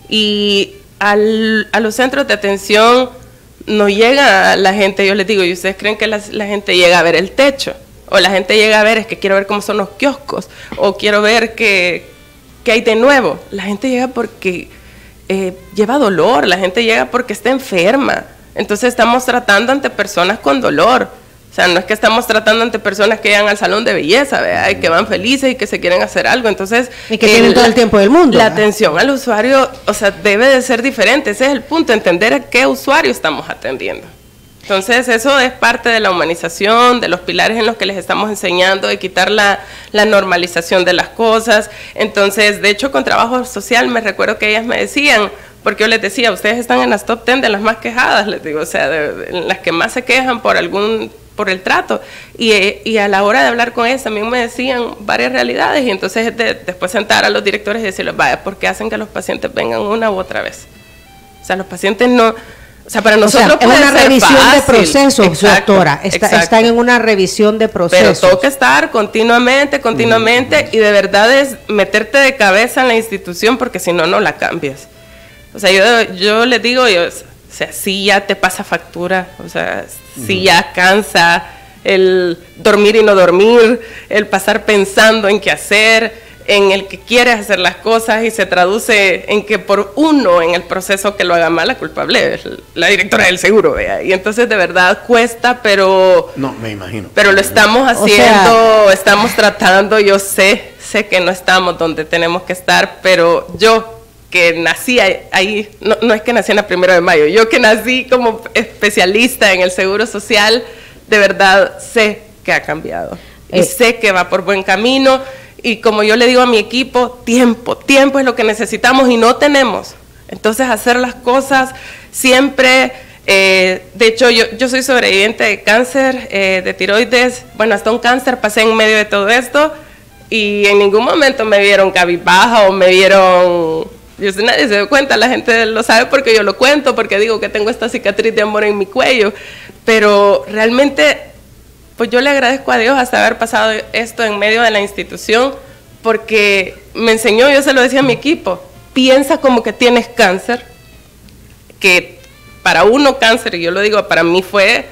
y a los centros de atención no llega la gente. Yo les digo, ¿y ustedes creen que la gente llega a ver el techo? O la gente llega a ver, es que quiero ver cómo son los kioscos, o quiero ver qué hay de nuevo. La gente llega porque lleva dolor, la gente llega porque está enferma. Entonces estamos tratando ante personas con dolor. O sea, no es que estamos tratando ante personas que llegan al salón de belleza, ¿verdad? Y que van felices y que se quieren hacer algo. Entonces, y que tienen todo el tiempo del mundo. La atención al usuario, o sea, debe de ser diferente. Ese es el punto, entender a qué usuario estamos atendiendo. Entonces, eso es parte de la humanización, de los pilares en los que les estamos enseñando, de quitar la normalización de las cosas. Entonces, de hecho, con trabajo social, me recuerdo que ellas me decían, porque yo les decía, ustedes están en las top 10 de las más quejadas, les digo, o sea, en las que más se quejan por el trato, y a la hora de hablar con ellos también me decían varias realidades, y entonces después sentar a los directores y decirles, vaya, ¿por qué hacen que los pacientes vengan una u otra vez? O sea, los pacientes no, o sea, para nosotros es una revisión fácil de procesos, exacto, doctora, están en una revisión de procesos. Pero toca estar continuamente, y de verdad es meterte de cabeza en la institución, porque si no, no la cambias. O sea, yo les digo, o sea, sí ya te pasa factura, o sea, sí ya cansa el dormir y no dormir, el pasar pensando en qué hacer, en el que quieres hacer las cosas, y se traduce en que por uno en el proceso que lo haga mal, la culpable es la directora del seguro, ¿vea? Y entonces de verdad cuesta, pero... No, me imagino. Pero lo estamos haciendo, estamos tratando, yo sé sé que no estamos donde tenemos que estar, pero yo que nací ahí, no es que nací en la 1 de mayo, yo que nací como especialista en el Seguro Social, de verdad sé que ha cambiado. Y sé que va por buen camino, y como yo le digo a mi equipo, tiempo es lo que necesitamos y no tenemos. Entonces hacer las cosas siempre, de hecho yo soy sobreviviente de cáncer, de tiroides, bueno, hasta un cáncer pasé en medio de todo esto, y en ningún momento me vieron cabizbaja o me vieron... nadie se dio cuenta, la gente lo sabe porque yo lo cuento, porque digo que tengo esta cicatriz de amor en mi cuello, pero realmente, pues yo le agradezco a Dios hasta haber pasado esto en medio de la institución, porque me enseñó, yo se lo decía a mi equipo, piensa como que tienes cáncer, que para uno cáncer, y yo lo digo, para mí fue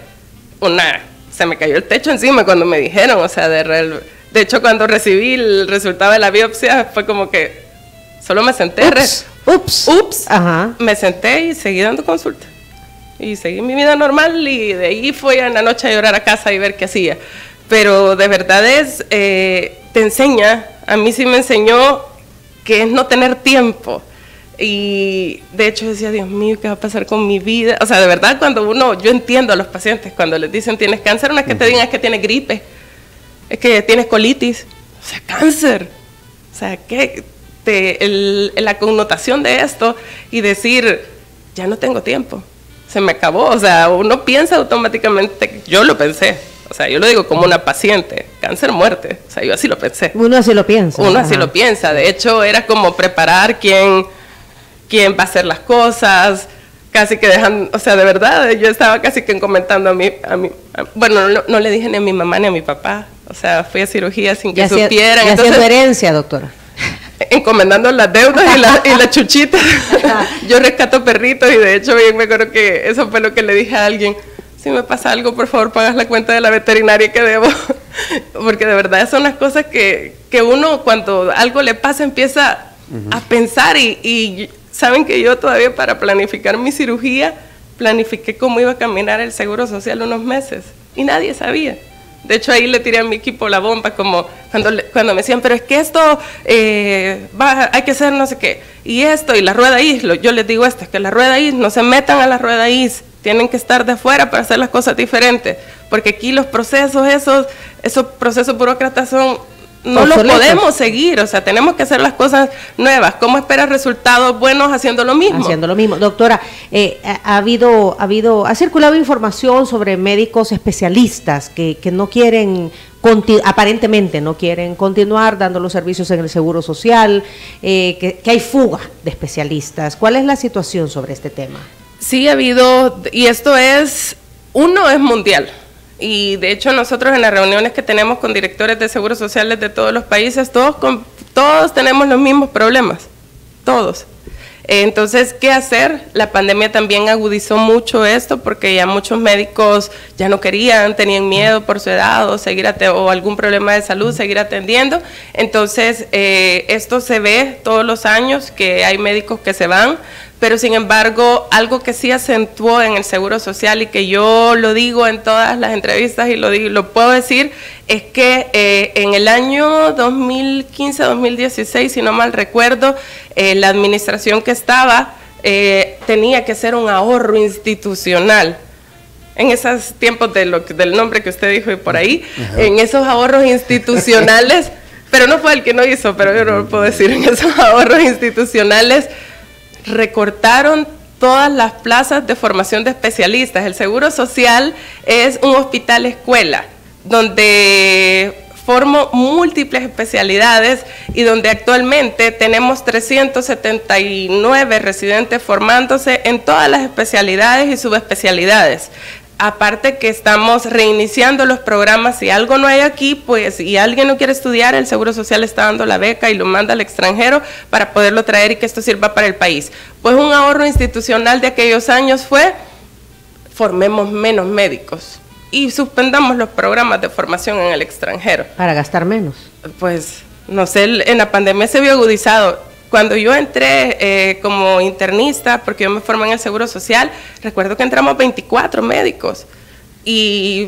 se me cayó el techo encima cuando me dijeron, o sea, de hecho cuando recibí el resultado de la biopsia, fue como que solo me senté, ups, ajá. Me senté y seguí dando consulta. Y seguí mi vida normal, y de ahí fui en la noche a llorar a casa y ver qué hacía. Pero de verdad te enseña, a mí sí me enseñó que es no tener tiempo. Y de hecho decía, Dios mío, ¿qué va a pasar con mi vida? O sea, de verdad yo entiendo a los pacientes cuando les dicen tienes cáncer, no es que te digan es que tienes gripe, es que tienes colitis, o sea, cáncer. O sea, ¿qué? La connotación de esto y decir, ya no tengo tiempo, se me acabó, o sea, uno piensa automáticamente, yo lo pensé, o sea, yo lo digo como una paciente, cáncer, muerte, o sea, yo así lo pensé. Uno así lo piensa. Uno así lo piensa, de hecho era como preparar quién va a hacer las cosas, casi que dejan, o sea, de verdad, yo estaba casi que comentando bueno, no le dije ni a mi mamá ni a mi papá, o sea, fui a cirugía sin que supieran. Y haciendo herencia, doctora. Encomendando las deudas y la chuchita. Yo rescato perritos y de hecho bien me acuerdo que eso fue lo que le dije a alguien. Si me pasa algo, por favor, pagas la cuenta de la veterinaria que debo. Porque de verdad son las cosas que uno cuando algo le pasa empieza a pensar y saben que yo todavía para planificar mi cirugía planifiqué cómo iba a caminar el Seguro Social unos meses y nadie sabía. De hecho, ahí le tiré a mi equipo la bomba, como cuando me decían, pero es que esto hay que hacer no sé qué, y esto, y la rueda IS, yo les digo esto, es que la rueda IS, no se metan a la rueda IS, tienen que estar de afuera para hacer las cosas diferentes, porque aquí los procesos, esos procesos burócratas no los podemos seguir, o sea, tenemos que hacer las cosas nuevas. ¿Cómo esperar resultados buenos haciendo lo mismo? Haciendo lo mismo. Doctora, ha circulado información sobre médicos especialistas que no quieren, aparentemente no quieren continuar dando los servicios en el Seguro Social, que hay fuga de especialistas. ¿Cuál es la situación sobre este tema? Sí, ha habido, y esto es mundial. Y de hecho nosotros en las reuniones que tenemos con directores de seguros sociales de todos los países, todos tenemos los mismos problemas, todos. Entonces, ¿qué hacer? La pandemia también agudizó mucho esto porque ya muchos médicos ya no querían, tenían miedo por su edad o algún problema de salud, seguir atendiendo. Entonces, esto se ve todos los años que hay médicos que se van, pero sin embargo, algo que sí acentuó en el Seguro Social y que yo lo digo en todas las entrevistas y lo puedo decir, es que en el año 2015-2016, si no mal recuerdo, la administración que estaba tenía que hacer un ahorro institucional. En esos tiempos del nombre que usted dijo y por ahí, en esos ahorros institucionales, pero no fue el que no hizo, pero yo no lo puedo decir, en esos ahorros institucionales, recortaron todas las plazas de formación de especialistas. El Seguro Social es un hospital escuela donde formo múltiples especialidades y donde actualmente tenemos 379 residentes formándose en todas las especialidades y subespecialidades. Aparte que estamos reiniciando los programas, si algo no hay aquí, pues, y alguien no quiere estudiar, el Seguro Social está dando la beca y lo manda al extranjero para poderlo traer y que esto sirva para el país. Pues un ahorro institucional de aquellos años fue, formemos menos médicos y suspendamos los programas de formación en el extranjero. Para gastar menos. Pues, no sé, en la pandemia se vio agudizado. Cuando yo entré como internista, porque yo me formé en el Seguro Social, recuerdo que entramos 24 médicos y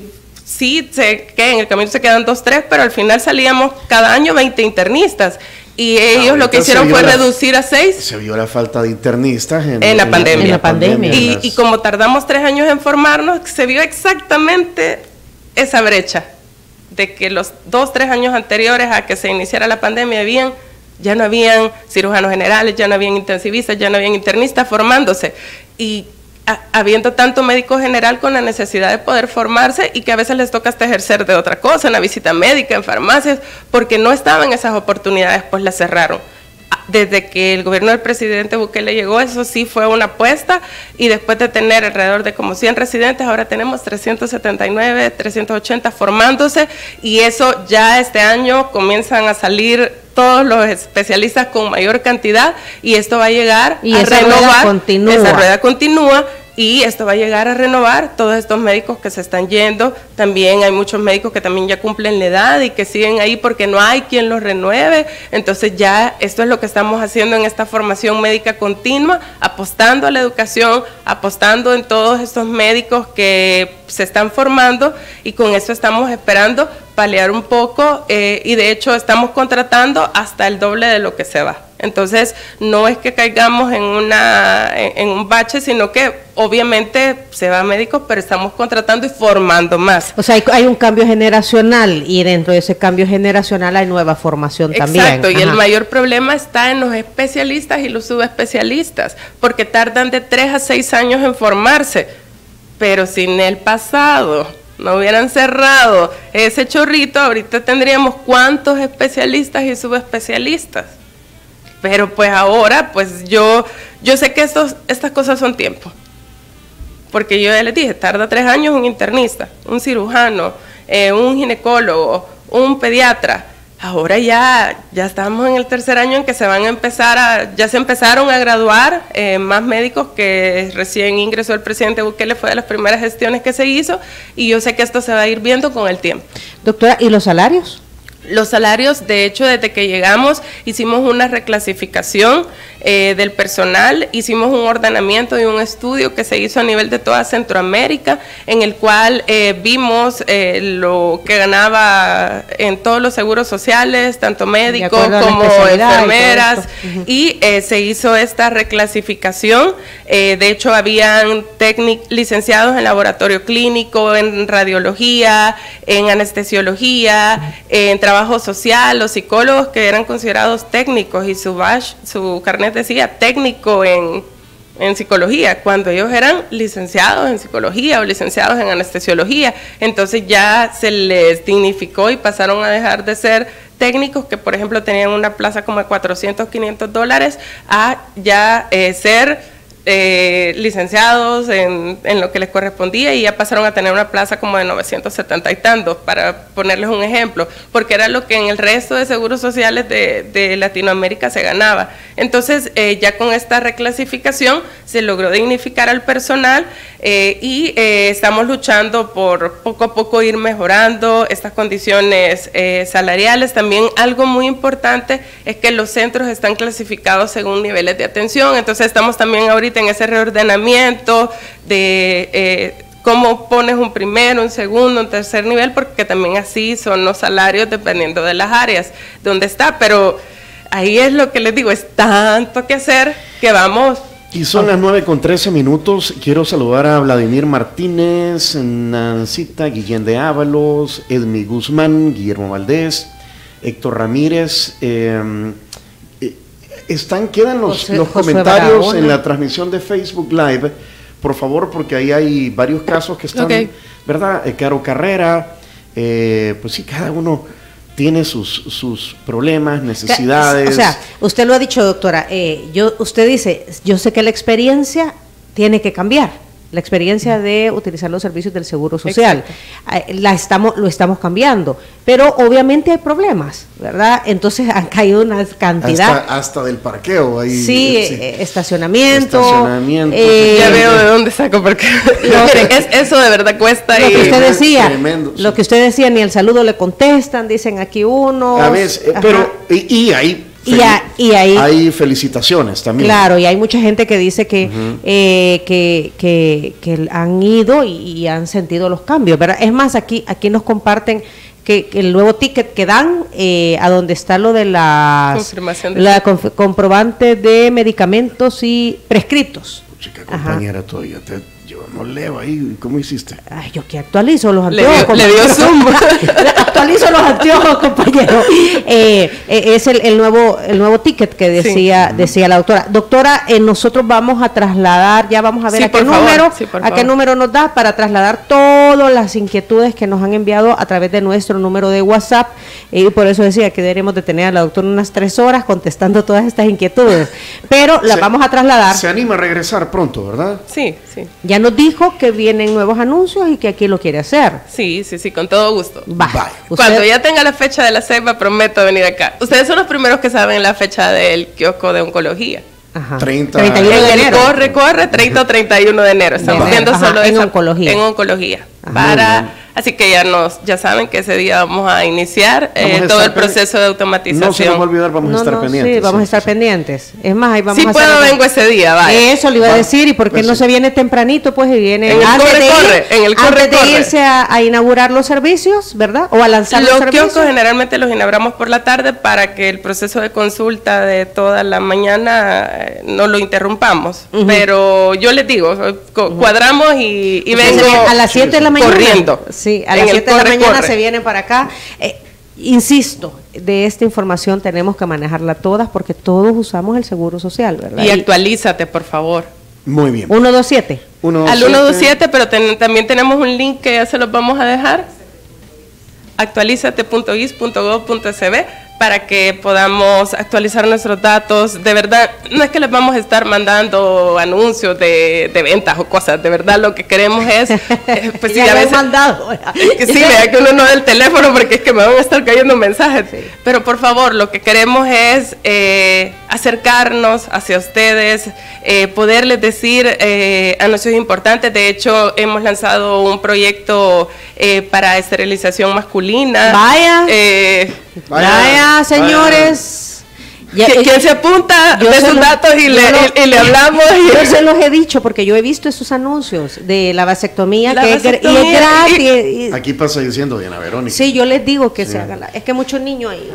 sí, en el camino se quedan 2, 3, pero al final salíamos cada año 20 internistas. Y ellos lo que hicieron fue reducir a 6. Se vio la falta de internistas en la pandemia. En la pandemia. Y como tardamos 3 años en formarnos, se vio exactamente esa brecha. De que los 2, 3 años anteriores a que se iniciara la pandemia ya no habían cirujanos generales, ya no habían intensivistas, ya no habían internistas formándose. Y habiendo tanto médico general con la necesidad de poder formarse y que a veces les toca hasta ejercer de otra cosa, en la visita médica, en farmacias, porque no estaban esas oportunidades, pues las cerraron. Desde que el gobierno del presidente Bukele llegó, eso sí fue una apuesta, y después de tener alrededor de como 100 residentes, ahora tenemos 379, 380 formándose, y eso ya este año comienzan a salir todos los especialistas con mayor cantidad, y esto va a llegar y a esa renovar, esa rueda continúa, y esto va a llegar a renovar todos estos médicos que se están yendo. También hay muchos médicos que también ya cumplen la edad y que siguen ahí porque no hay quien los renueve. Entonces ya esto es lo que estamos haciendo en esta formación médica continua, apostando a la educación, apostando en todos estos médicos que se están formando, y con eso estamos esperando paliar un poco, y de hecho estamos contratando hasta el doble de lo que se va. Entonces no es que caigamos en un bache, sino que obviamente se va médicos, pero estamos contratando y formando más. O sea, hay un cambio generacional, y dentro de ese cambio generacional hay nueva formación también. Exacto, y el mayor problema está en los especialistas y los subespecialistas, porque tardan de 3 a 6 años en formarse, pero si en el pasado no hubieran cerrado ese chorrito, ahorita tendríamos ¿cuántos especialistas y subespecialistas? Pero pues ahora, pues yo sé que estas cosas son tiempo, porque yo ya les dije, tarda 3 años un internista, un cirujano, un ginecólogo, un pediatra. Ahora ya estamos en el 3er año en que ya se empezaron a graduar más médicos, que recién ingresó el presidente Bukele, fue de las primeras gestiones que se hizo, y yo sé que esto se va a ir viendo con el tiempo. Doctora, ¿y los salarios? Los salarios, de hecho, desde que llegamos hicimos una reclasificación del personal, hicimos un ordenamiento y un estudio que se hizo a nivel de toda Centroamérica, en el cual vimos lo que ganaba en todos los seguros sociales, tanto médicos como enfermeras, y se hizo esta reclasificación. De hecho, habían licenciados en laboratorio clínico, en radiología, en anestesiología, en trabajo social, los psicólogos que eran considerados técnicos, y su carnet decía técnico en psicología, cuando ellos eran licenciados en psicología o licenciados en anestesiología. Entonces ya se les dignificó y pasaron a dejar de ser técnicos, que por ejemplo tenían una plaza como de $400, $500, a ya ser licenciados en lo que les correspondía, y ya pasaron a tener una plaza como de 970 y tantos, para ponerles un ejemplo, porque era lo que en el resto de seguros sociales de Latinoamérica se ganaba. Entonces ya con esta reclasificación se logró dignificar al personal, y estamos luchando por poco a poco ir mejorando estas condiciones salariales. También algo muy importante es que los centros están clasificados según niveles de atención, entonces estamos también ahorita en ese reordenamiento de cómo pones un primero, un segundo, un tercer nivel, porque también así son los salarios dependiendo de las áreas donde está. Pero ahí es lo que les digo, es tanto que hacer que vamos. Y son las 9:13. Quiero saludar a Vladimir Martínez, Nancita, Guillén de Ábalos, Edmi Guzmán, Guillermo Valdés, Héctor Ramírez. Quedan los comentarios en la transmisión de Facebook Live, por favor, porque ahí hay varios casos que están, ¿verdad? Caro Carrera, pues sí, cada uno tiene sus problemas, necesidades. O sea, usted lo ha dicho, doctora, usted dice, yo sé que la experiencia tiene que cambiar. La experiencia de utilizar los servicios del Seguro Social, lo estamos cambiando, pero obviamente hay problemas, ¿verdad? Entonces han caído una cantidad. Hasta del parqueo. Ahí, sí, estacionamiento. Ya veo de dónde saco parqueo. Eso de verdad cuesta. Lo que usted decía, tremendo, sí. Lo que usted decía, ni el saludo le contestan, dicen aquí uno. A veces, pero, y hay Y ahí hay felicitaciones también. Claro, y hay mucha gente que dice que han ido y han sentido los cambios, ¿verdad? Es más, aquí nos comparten que el nuevo ticket que dan a donde está lo de comprobante de medicamentos y prescritos. Chica compañera, todavía yo no leo ahí. ¿Cómo hiciste? Ay, yo que actualizo los anteojos. Le dio zoom. Actualizo los anteojos, compañero. Es el nuevo ticket que decía la doctora. Doctora, nosotros vamos a trasladar, ya vamos a ver a qué número nos da para trasladar todas las inquietudes que nos han enviado a través de nuestro número de WhatsApp. Y por eso decía que deberíamos de tener a la doctora unas 3 horas contestando todas estas inquietudes. Pero las vamos a trasladar. Se anima a regresar pronto, ¿verdad? Sí. Ya nos dijo que vienen nuevos anuncios y que aquí lo quiere hacer. Sí, con todo gusto. Bye. Cuando ya tenga la fecha de la ceiba, prometo venir acá. Ustedes son los primeros que saben la fecha del kiosco de oncología. Ajá. 31 de enero. Corre 30 o 31 de enero. Estamos viendo solo en esa, oncología. En oncología. Así que ya saben que ese día vamos a iniciar todo el proceso de automatización. No se nos va a olvidar, vamos a estar pendientes. Sí, vamos a estar pendientes. Es más, ahí vamos a hacer vengo ese día, vaya. Eso le iba a decir, ¿y por qué no se viene tempranito? Pues y viene antes de irse a inaugurar los servicios, ¿verdad? O a lanzar los servicios. Los kioscos generalmente los inauguramos por la tarde para que el proceso de consulta de toda la mañana no lo interrumpamos. Pero yo les digo, cuadramos y vengo a las 7 de la mañana corriendo. Sí, a las 7 de la mañana se vienen para acá. Insisto, de esta información tenemos que manejarla todas porque todos usamos el seguro social, ¿verdad? Y actualízate, por favor. Muy bien. 127. Al 127, pero también tenemos un link que ya se los vamos a dejar. Actualizate.gis.gov.sb para que podamos actualizar nuestros datos. De verdad, no es que les vamos a estar mandando anuncios de ventas o cosas. De verdad, lo que queremos es... pues ya a veces mandado. Es que sí, vea que uno no da el teléfono porque es que me van a estar cayendo mensajes. Sí. Pero por favor, lo que queremos es acercarnos hacia ustedes, poderles decir anuncios importantes. De hecho, hemos lanzado un proyecto para esterilización masculina. Vaya, señores. ¿Quién se apunta de sus datos y le hablamos? Yo se los he dicho porque yo he visto esos anuncios de la vasectomía, y es gratis. Aquí pasa diciendo Diana Verónica. Sí, yo les digo que se hagan. Es que muchos niños ahí.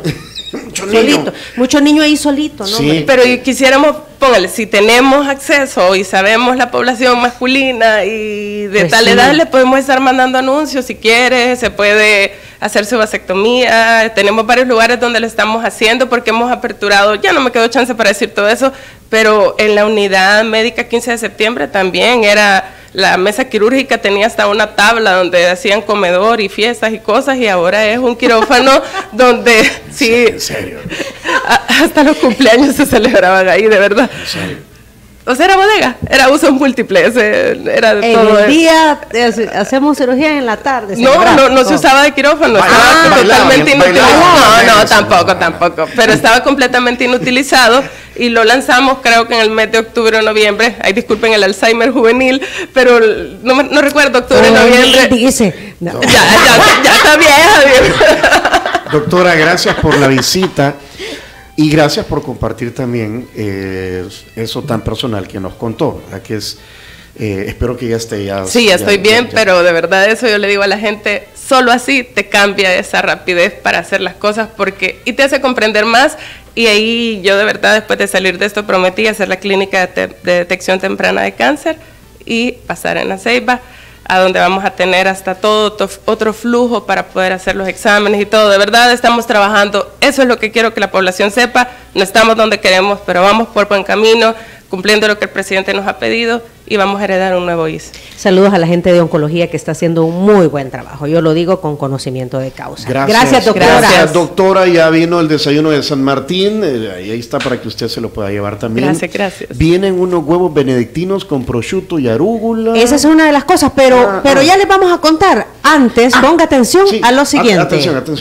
Muchos niños ahí solitos, ¿no? Sí. Pero quisiéramos, póngale, si tenemos acceso y sabemos la población masculina y de pues tal edad, le podemos estar mandando anuncios si quiere, se puede hacer su vasectomía. Tenemos varios lugares donde lo estamos haciendo porque hemos aperturado, ya no me quedó chance para decir todo eso, pero en la unidad médica 15 de septiembre también era... La mesa quirúrgica tenía hasta una tabla donde hacían comedor y fiestas y cosas, y ahora es un quirófano donde sí, ¿en serio? Hasta los cumpleaños se celebraban ahí, de verdad. ¿En serio? O sea, era bodega, era usos múltiples, era de todo. En el día hacemos cirugía en la tarde. No se usaba de quirófano, estaba totalmente inutilizado. Tampoco, pero estaba completamente inutilizado y lo lanzamos creo que en el mes de octubre o noviembre. Ay, disculpen el Alzheimer juvenil, pero no recuerdo, octubre o noviembre. Dice, no. Ya está vieja. Doctora, gracias por la visita. Y gracias por compartir también eso tan personal que nos contó, ¿verdad? Que es, espero que ya esté ya. Sí, ya estoy bien, pero de verdad eso yo le digo a la gente, solo así te cambia esa rapidez para hacer las cosas y te hace comprender más. Y ahí yo de verdad después de salir de esto prometí hacer la clínica de detección temprana de cáncer y pasar en la Ceiba, a donde vamos a tener hasta todo otro flujo para poder hacer los exámenes y todo. De verdad estamos trabajando, eso es lo que quiero que la población sepa, no estamos donde queremos, pero vamos por buen camino, cumpliendo lo que el presidente nos ha pedido y vamos a heredar un nuevo IS. Saludos a la gente de oncología que está haciendo un muy buen trabajo, yo lo digo con conocimiento de causa. Gracias, doctora. Gracias, doctora, ya vino el desayuno de San Martín, ahí está para que usted se lo pueda llevar también. Gracias. Vienen unos huevos benedictinos con prosciutto y arúgula. Esa es una de las cosas, pero ya les vamos a contar. Antes, ponga atención a lo siguiente. Atención.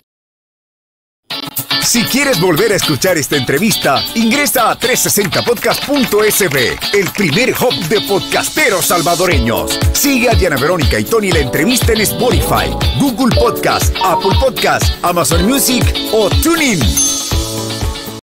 Si quieres volver a escuchar esta entrevista, ingresa a 360podcast.sb, el primer hub de podcasteros salvadoreños. Sigue a Diana Verónica y Tony la entrevista en Spotify, Google Podcast, Apple Podcast, Amazon Music o TuneIn.